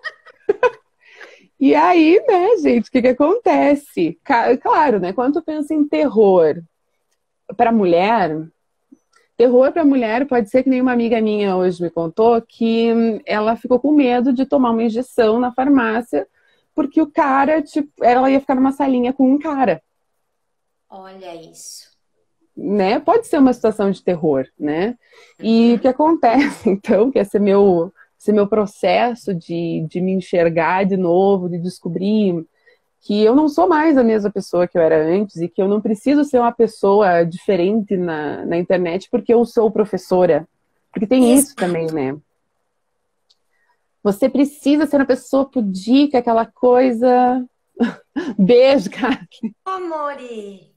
E aí, né, gente, o que que acontece? Claro, né, quando tu pensa em terror para mulher, terror para mulher pode ser que nem uma amiga minha hoje me contou que hum, ela ficou com medo de tomar uma injeção na farmácia porque o cara, tipo, ela ia ficar numa salinha com um cara, Olha isso. né? Pode ser uma situação de terror, né? E o Uhum. que acontece, então, que esse é meu esse meu processo de, de me enxergar de novo, de descobrir que eu não sou mais a mesma pessoa que eu era antes e que eu não preciso ser uma pessoa diferente na, na internet porque eu sou professora. Porque tem isso também, né? Você precisa ser uma pessoa pudica, aquela coisa... Beijo, cara. Amore!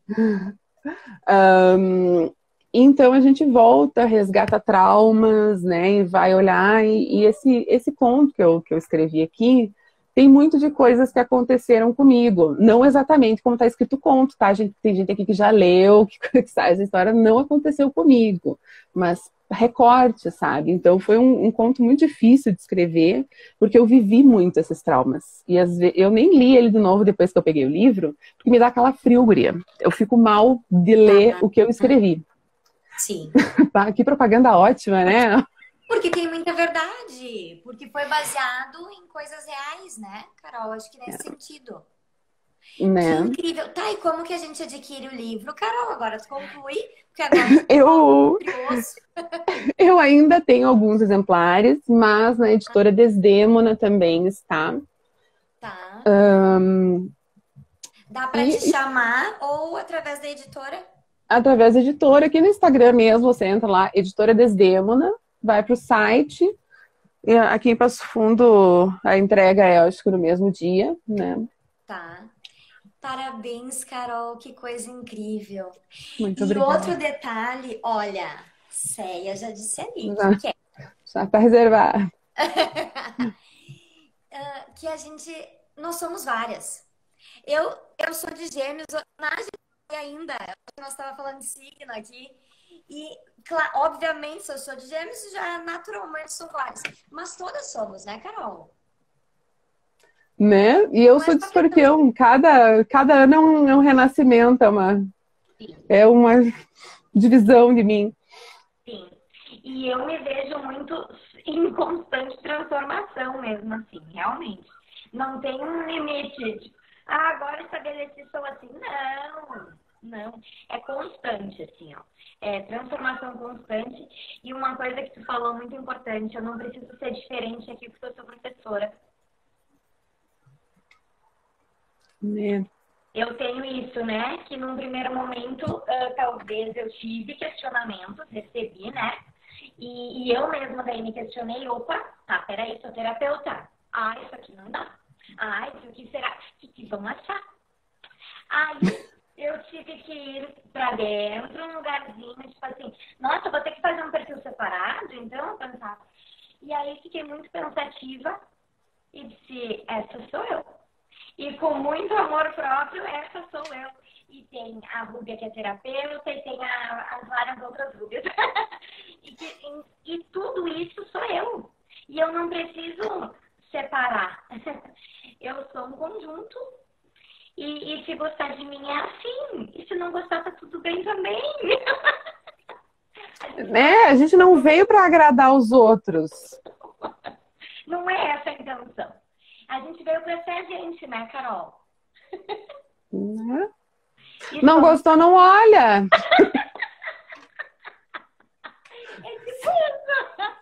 Um, então a gente volta, resgata traumas, né? E vai olhar. E, e esse, esse conto que eu, que eu escrevi aqui tem muito de coisas que aconteceram comigo. Não exatamente como está escrito o conto, tá? Gente, tem gente aqui que já leu, que, que sabe essa história, não aconteceu comigo. Mas recorte, sabe? Então foi um, um conto muito difícil de escrever, porque eu vivi muito esses traumas. E às vezes, eu nem li ele de novo depois que eu peguei o livro, porque me dá aquela frio, guria. Eu fico mal de ler o que eu escrevi. Sim. Que propaganda ótima, né? Porque tem muita verdade. Porque foi baseado em coisas reais, né, Carol? Acho que nesse é. sentido. Né? Que incrível. Tá, e como que a gente adquire o livro? Carol, agora tu conclui. Porque agora eu... eu ainda tenho alguns exemplares, mas na editora Desdêmona também está. Tá. Um... Dá pra e... te chamar ou através da editora? Através da editora, aqui no Instagram mesmo, você entra lá, Editora Desdêmona, vai pro site. E aqui em Passo Fundo a entrega é, acho que no mesmo dia, né? Tá. Parabéns, Carol, que coisa incrível. Muito e obrigada. outro detalhe, olha, Céia já disse ali já, que quer. Já tá reservado. uh, que a gente, nós somos várias. Eu, eu sou de Gêmeos, na ainda, nós estávamos falando de signo aqui, e claro, obviamente se eu sou de Gêmeos, já naturalmente sou várias, mas todas somos, né, Carol? Né? E eu Não sou é de Escorpião, cada, cada ano é um, é um renascimento, é uma, é uma divisão de mim. Sim, e eu me vejo muito em constante transformação mesmo, assim, realmente. Não tem um limite, tipo, ah, agora estabeleci sou assim. Não, não. É constante, assim, ó. É transformação constante. E uma coisa que tu falou muito importante, eu não preciso ser diferente aqui porque eu sou professora. É. Eu tenho isso, né? Que num primeiro momento, uh, talvez eu tive questionamentos, recebi, né? E, e eu mesma daí me questionei, opa, tá, peraí, sou terapeuta. Ah, isso aqui não dá. Ai, o que será? O que vão achar? Aí eu tive que ir pra dentro, um lugarzinho, tipo assim, nossa, vou ter que fazer um perfil separado, então eu pensava. E aí fiquei muito pensativa e disse, essa sou eu. E com muito amor próprio, essa sou eu. E tem a Rúbia que é terapeuta e tem a, as várias outras Rúbias. e, que, e, e tudo isso sou eu. E eu não preciso separar. Eu sou um conjunto e, e se gostar de mim é assim. E se não gostar, tá tudo bem também. É, a gente não veio para agradar os outros. Não é essa a intenção. A gente veio para ser a gente, né, Carol? Uhum. Não como... gostou, não olha. É tipo isso.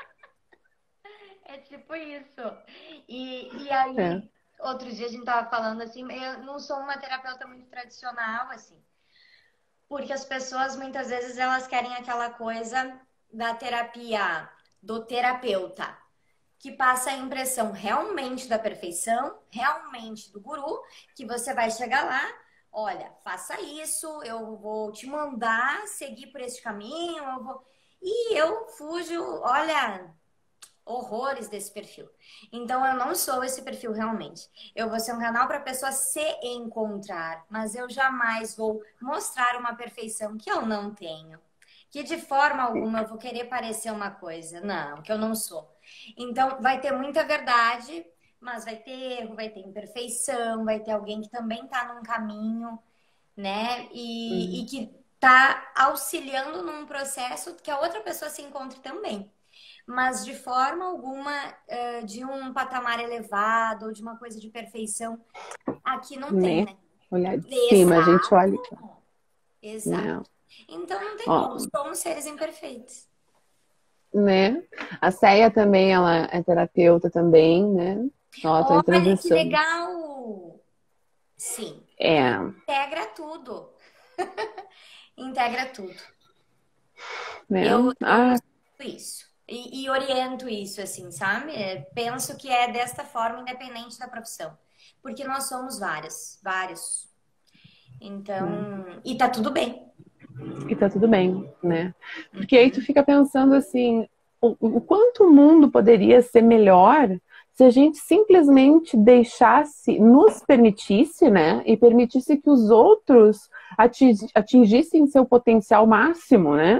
É tipo isso. E, e aí, é. outro dia a gente tava falando assim, eu não sou uma terapeuta muito tradicional, assim. Porque as pessoas, muitas vezes, elas querem aquela coisa da terapia, do terapeuta, que passa a impressão realmente da perfeição, realmente do guru, que você vai chegar lá, olha, faça isso, eu vou te mandar seguir por esse caminho, eu vou... e eu fujo, olha... horrores desse perfil. Então, eu não sou esse perfil realmente. Eu vou ser um canal para a pessoa se encontrar, mas eu jamais vou mostrar uma perfeição que eu não tenho. Que de forma alguma eu vou querer parecer uma coisa. Não, que eu não sou. Então, vai ter muita verdade, mas vai ter erro, vai ter imperfeição, vai ter alguém que também está num caminho, né? E, uhum. e que está auxiliando num processo que a outra pessoa se encontre também. Mas de forma alguma uh, de um patamar elevado ou de uma coisa de perfeição, aqui não tem, né? Olhar de Exato. Cima, a gente olha. Exato. Não. Então não tem Ó, como, somos seres imperfeitos. né? A Céia também, ela é terapeuta também, né? Ó, tô em Olha que transição. legal! Sim, É, integra tudo. Integra tudo. né? Eu, eu Ah, sinto isso. E, e oriento isso, assim, sabe? É, penso que é desta forma, independente da profissão. Porque nós somos várias, vários. Então, e tá tudo bem. e tá tudo bem, né? Porque aí tu fica pensando assim, o, o quanto o mundo poderia ser melhor se a gente simplesmente deixasse, nos permitisse, né? E permitisse que os outros atingi- atingissem seu potencial máximo, né?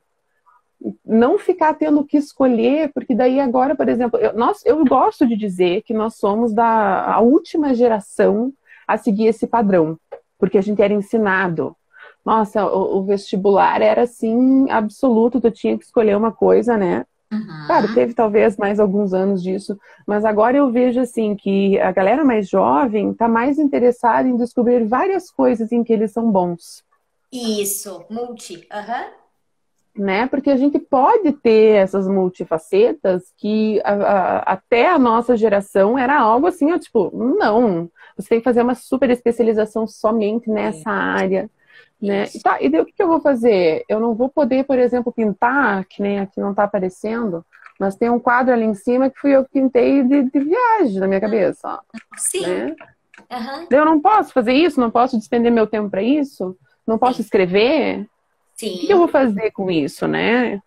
Não ficar tendo que escolher, porque daí agora, por exemplo, eu, nós, eu gosto de dizer que nós somos da a última geração a seguir esse padrão, porque a gente era ensinado. Nossa, o, o vestibular era assim, absoluto, tu tinha que escolher uma coisa, né? Claro, Uhum. teve talvez mais alguns anos disso, mas agora eu vejo assim que a galera mais jovem está mais interessada em descobrir várias coisas em que eles são bons. Isso, multi. Aham. Né? Porque a gente pode ter essas multifacetas que a, a, até a nossa geração era algo assim, ó, tipo, não, você tem que fazer uma super especialização somente É, nessa área, né? E, isso. tá, e daí o que que eu vou fazer? Eu não vou poder, por exemplo, pintar, que nem aqui não está aparecendo, mas tem um quadro ali em cima que fui eu que pintei de, de viagem na minha cabeça, ó, Sim. né? Aham. Eu não posso fazer isso, não posso despender meu tempo para isso, não posso Sim. escrever. O que que eu vou Sim. fazer com isso, né?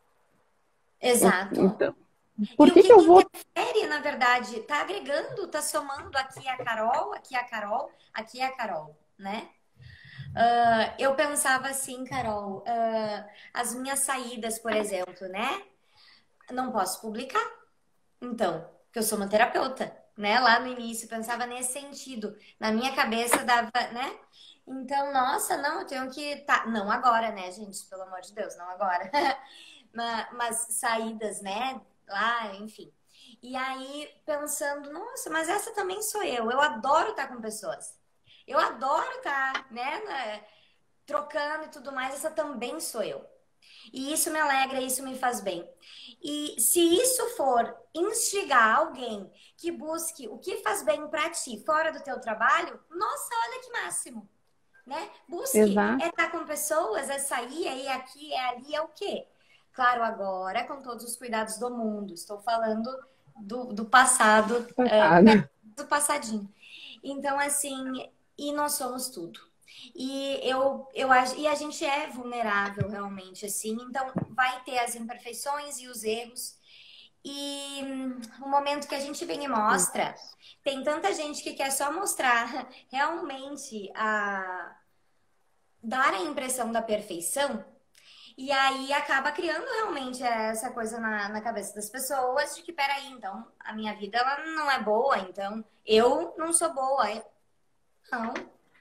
Exato. Então, E por o que que que que eu vou. interfere, na verdade, tá agregando, tá somando aqui a Carol, aqui a Carol, aqui a Carol, né? Ah, eu pensava assim, Carol, ah, as minhas saídas, por exemplo, né? Não posso publicar. Então, porque eu sou uma terapeuta, né? Lá no início pensava nesse sentido. Na minha cabeça dava, né? Então, nossa, não, eu tenho que tá, não agora, né, gente? Pelo amor de Deus, não agora. Ma- Mas saídas, né? Lá, enfim. E aí pensando, nossa, mas essa também sou eu. Eu adoro estar com pessoas. Eu adoro estar, né, na- trocando e tudo mais. Essa também sou eu. E isso me alegra, isso me faz bem. E se isso for instigar alguém que busque o que faz bem para ti fora do teu trabalho, nossa, olha que máximo, né? Busque Exato. é estar com pessoas, é sair, é ir aqui, é ali, é o quê? Claro, agora com todos os cuidados do mundo. Estou falando do, do passado, é, Passada. do passadinho. Então, assim, e nós somos tudo. E eu, eu acho, e a gente é vulnerável realmente, assim, então vai ter as imperfeições e os erros. E hum, o momento que a gente vem e mostra, tem tanta gente que quer só mostrar realmente a dar a impressão da perfeição, e aí acaba criando realmente essa coisa na, na cabeça das pessoas de que, peraí, então a minha vida ela não é boa, então eu não sou boa. Não,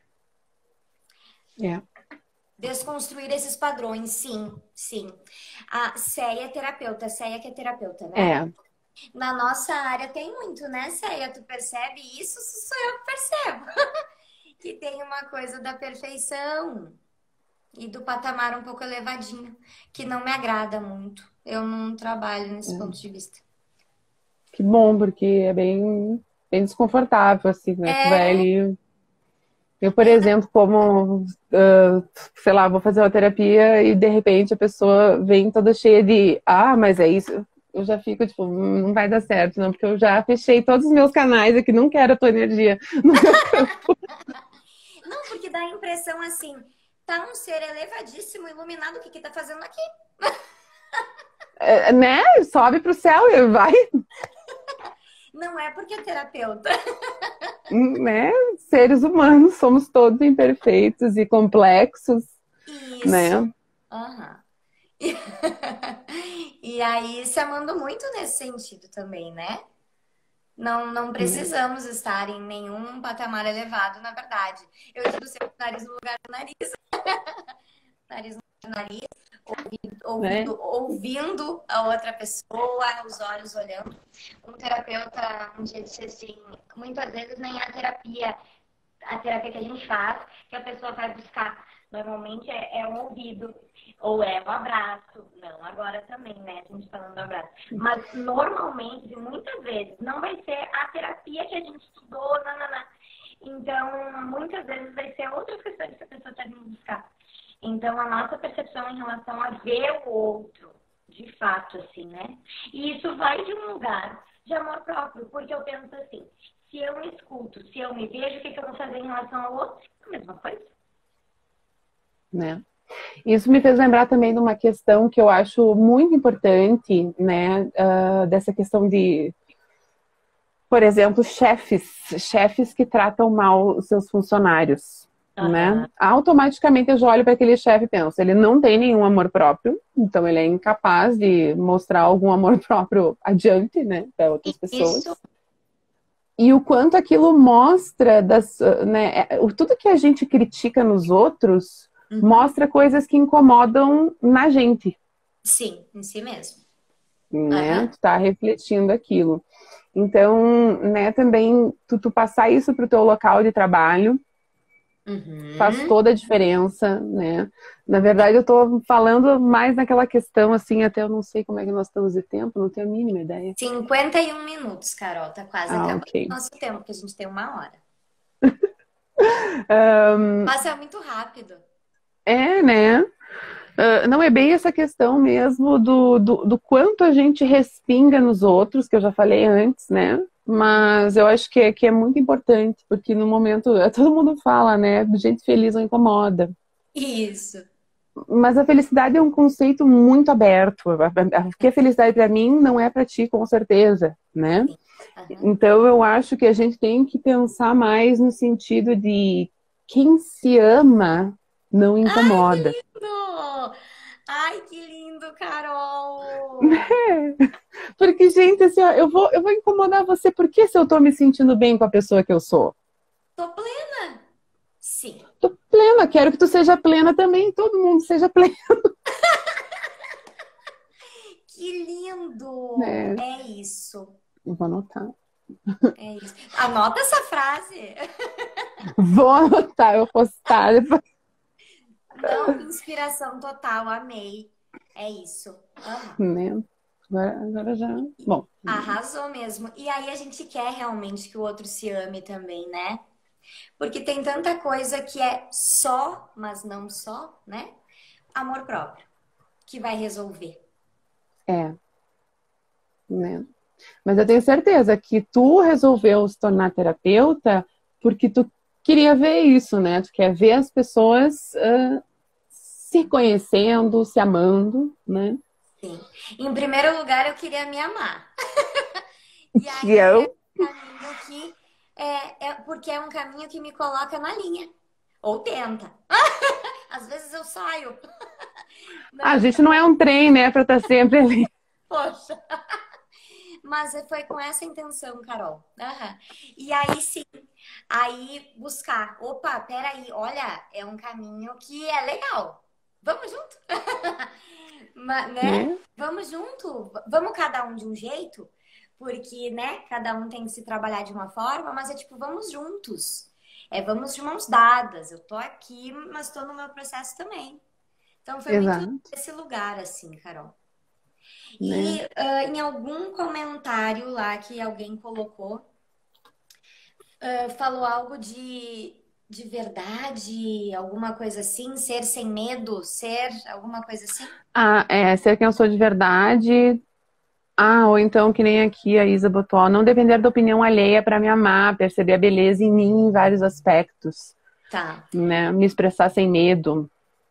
É. desconstruir esses padrões, sim, sim. A Céia é terapeuta, a Céia que é terapeuta, né? É. Na nossa área tem muito, né, Céia? Tu percebe isso? Sou eu que percebo. Que tem uma coisa da perfeição e do patamar um pouco elevadinho, que não me agrada muito. Eu não trabalho nesse ponto É. de vista. Que bom, porque é bem, bem desconfortável, assim, né? Tu vai É, ali. Eu, por eu, exemplo, como, ah, sei lá, vou fazer uma terapia e de repente a pessoa vem toda cheia de, ah, mas é isso. Eu já fico, tipo, "Hum, não vai dar certo, não, porque eu já fechei todos os meus canais aqui, não quero a tua energia no meu campo. não, porque dá a impressão assim, tá um ser elevadíssimo, iluminado, o que que tá fazendo aqui? É, né? Sobe pro céu e vai, Não é porque é terapeuta. né? Seres humanos, somos todos imperfeitos e complexos, Isso. né? Aham. E aí, se amando muito nesse sentido também, né? Não, não precisamos estar em nenhum patamar elevado, na verdade. Eu digo sempre nariz no lugar do nariz, nariz no lugar do nariz, Né? ouvindo, ouvindo a outra pessoa, os olhos olhando. Um terapeuta um dia disse assim, muitas vezes nem a terapia, a terapia que a gente faz, que a pessoa vai buscar. Normalmente é, é um ouvido ou é um abraço. Não, agora também, né? A gente falando do abraço. Mas normalmente, muitas vezes, não vai ser a terapia que a gente estudou, não, não, não. Então, muitas vezes vai ser outras questões que a pessoa está vindo buscar. Então, a nossa percepção em relação a ver o outro, de fato, assim, né? E isso vai de um lugar de amor próprio, porque eu penso assim, se eu me escuto, se eu me vejo, o que, que eu vou fazer em relação ao outro? A mesma coisa. Né? Isso me fez lembrar também de uma questão que eu acho muito importante, né? Uh, dessa questão de, por exemplo, chefes, chefes que tratam mal os seus funcionários, uhum. né? Automaticamente eu já olho para aquele chefe e penso, ele não tem nenhum amor próprio, então ele é incapaz de mostrar algum amor próprio adiante, né, para outras pessoas. Isso. E o quanto aquilo mostra das, né, tudo que a gente critica nos outros uhum. mostra coisas que incomodam na gente. Sim, em si mesmo. Né? Uhum. Tu tá refletindo aquilo. Então, né, também tu, tu passar isso pro teu local de trabalho uhum. faz toda a diferença, né? Na verdade, eu tô falando mais naquela questão, assim, até eu não sei como é que nós estamos de tempo, não tenho a mínima ideia. cinquenta e um minutos, Carol, tá quase ah, acabando okay. o nosso tempo, porque a gente tem uma hora. um... Passa muito rápido. É, né? Uh, não é bem essa questão mesmo do, do, do quanto a gente respinga nos outros, que eu já falei antes, né? Mas eu acho que é, que é muito importante, porque no momento, todo mundo fala, né? Gente feliz não incomoda. Isso. Mas a felicidade é um conceito muito aberto. Porque a felicidade para mim não é para ti, com certeza, né? Uhum. Então eu acho que a gente tem que pensar mais no sentido de quem se ama não incomoda. Ai, que lindo! Ai, que lindo, Carol! É. Porque, gente, assim, ó, eu, vou, eu vou incomodar você porque se eu tô me sentindo bem com a pessoa que eu sou? Tô plena. Sim. Tô plena, quero que tu seja plena também, todo mundo seja pleno. Que lindo! É, é isso. Eu vou anotar. É isso. Anota essa frase. Vou anotar, eu vou postar depois. Não, inspiração total, amei. É isso. Uhum. Né? Agora, agora já. Bom. Arrasou mesmo. E aí a gente quer realmente que o outro se ame também, né? Porque tem tanta coisa que é só, mas não só, né? Amor próprio, que vai resolver. É. Né? Mas eu tenho certeza que tu resolveu se tornar terapeuta porque tu queria ver isso, né? Tu quer ver as pessoas uh, se conhecendo, se amando, né? Sim. Em primeiro lugar, eu queria me amar. E aí que eu... é um caminho que é, é porque é um caminho que me coloca na linha. Ou tenta. Às vezes eu saio. Não, a gente não é um trem, né? Pra estar sempre ali. Poxa. Mas foi com essa intenção, Carol. Uhum. E aí sim, aí buscar. Opa, peraí, olha, é um caminho que é legal. Vamos junto? Mas, né? Hum. Vamos junto? Vamos cada um de um jeito? Porque, né, cada um tem que se trabalhar de uma forma, mas é tipo, vamos juntos. É, vamos de mãos dadas. Eu tô aqui, mas tô no meu processo também. Então foi Exato. Muito esse lugar, assim, Carol. E né? uh, em algum comentário lá que alguém colocou, uh, falou algo de, de verdade, alguma coisa assim, ser sem medo, ser alguma coisa assim? Ah, é, ser quem eu sou de verdade. Ah, ou então que nem aqui a Isa botou, não depender da opinião alheia para me amar, perceber a beleza em mim em vários aspectos. Tá. Né? Me expressar sem medo.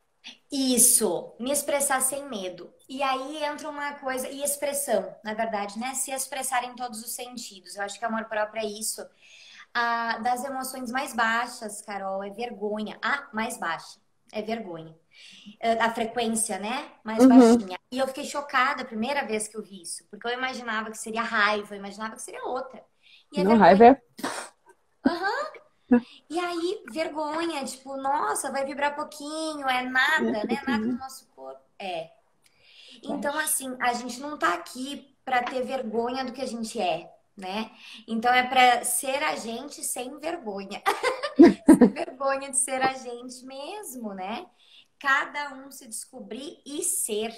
Isso, me expressar sem medo. E aí entra uma coisa, e expressão, na verdade, né? Se expressar em todos os sentidos. Eu acho que amor próprio é isso. Ah, das emoções mais baixas, Carol, é vergonha. Ah, mais baixa, é vergonha. A frequência, né? Mais uhum. baixinha. E eu fiquei chocada a primeira vez que eu vi isso. Porque eu imaginava que seria raiva, eu imaginava que seria outra. E a Não, vergonha... raiva é... Aham. Uhum. E aí, vergonha, tipo, nossa, vai vibrar pouquinho, é nada, é né? Nada no nosso corpo. É. Então, assim, a gente não tá aqui pra ter vergonha do que a gente é, né? Então é para ser a gente sem vergonha. Sem vergonha de ser a gente mesmo, né? Cada um se descobrir e ser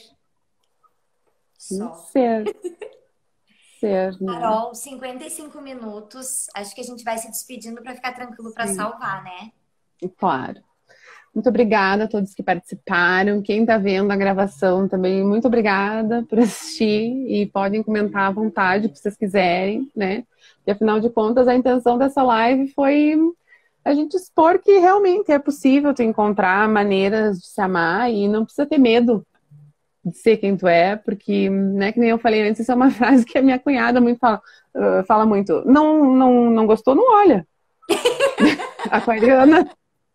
só. Ser, ser, né? Carol, cinquenta e cinco minutos. Acho que a gente vai se despedindo para ficar tranquilo para Sim, salvar, né? claro. Muito obrigada a todos que participaram. Quem está vendo a gravação também, muito obrigada por assistir e podem comentar à vontade o que vocês quiserem, né? E afinal de contas, a intenção dessa live foi a gente expor que realmente é possível tu encontrar maneiras de se amar e não precisa ter medo de ser quem tu é, porque, né, que nem eu falei antes, isso é uma frase que a minha cunhada muito fala, uh, fala muito. Não, não, não gostou, não olha. Aquariana,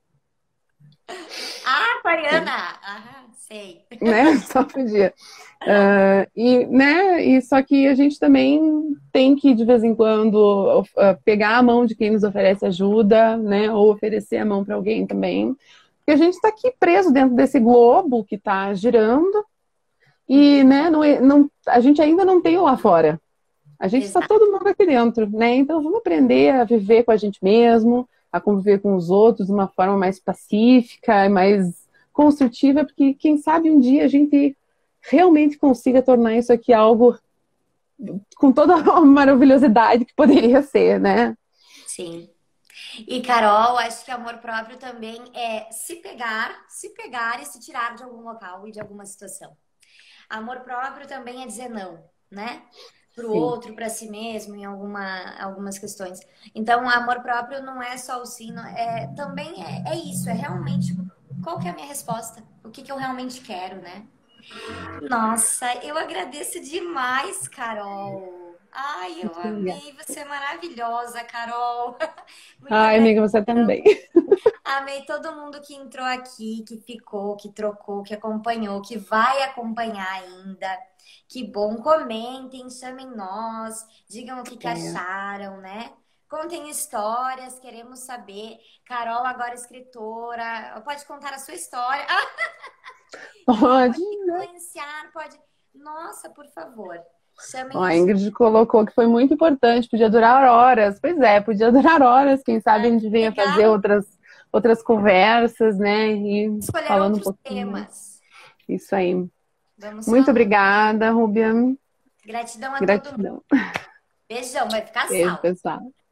Ah, Aquariana! Ah, sei. né? Só podia. Uh, e, né, e só que a gente também tem que, de vez em quando, uh, pegar a mão de quem nos oferece ajuda, né? Ou oferecer a mão para alguém também. Porque a gente está aqui preso dentro desse globo que está girando e, né, não, é- não, a gente ainda não tem o lá fora. A gente está Exato. todo mundo aqui dentro, né? Então vamos aprender a viver com a gente mesmo, a conviver com os outros de uma forma mais pacífica, mais construtiva, porque quem sabe um dia a gente realmente consiga tornar isso aqui algo com toda a maravilhosidade que poderia ser, né? Sim. E Carol, acho que amor próprio também é se pegar, se pegar e se tirar de algum local e de alguma situação. Amor próprio também é dizer não, né? Pro Sim. outro, para si mesmo, em alguma, algumas questões. Então, amor próprio não é só o sino, é também é, é isso, é realmente qual que é a minha resposta, o que que eu realmente quero, né? Nossa, eu agradeço demais, Carol. Ai, eu Muito obrigada. amei, você é maravilhosa, Carol. Muita Ai, amiga, gratidão. você também. Amei todo mundo que entrou aqui, que ficou, que trocou, que acompanhou, que vai acompanhar ainda. Que bom, comentem, chamem nós, digam o que, que É. acharam, né? Contem histórias, queremos saber. Carol, agora escritora, pode contar a sua história. E Pode. pode influenciar, pode. Nossa, por favor, Ó, chamem a a gente. Ingrid colocou que foi muito importante, podia durar horas. Pois é, podia durar horas. Quem sabe a gente venha fazer Legal, outras, outras conversas, né? E escolher falando um outros pouquinho mais. temas. Isso aí. Vamos Muito falando. obrigada, Rúbia. Gratidão a todo mundo. Gratidão. Beijão, vai ficar Beijo, salvo. pessoal.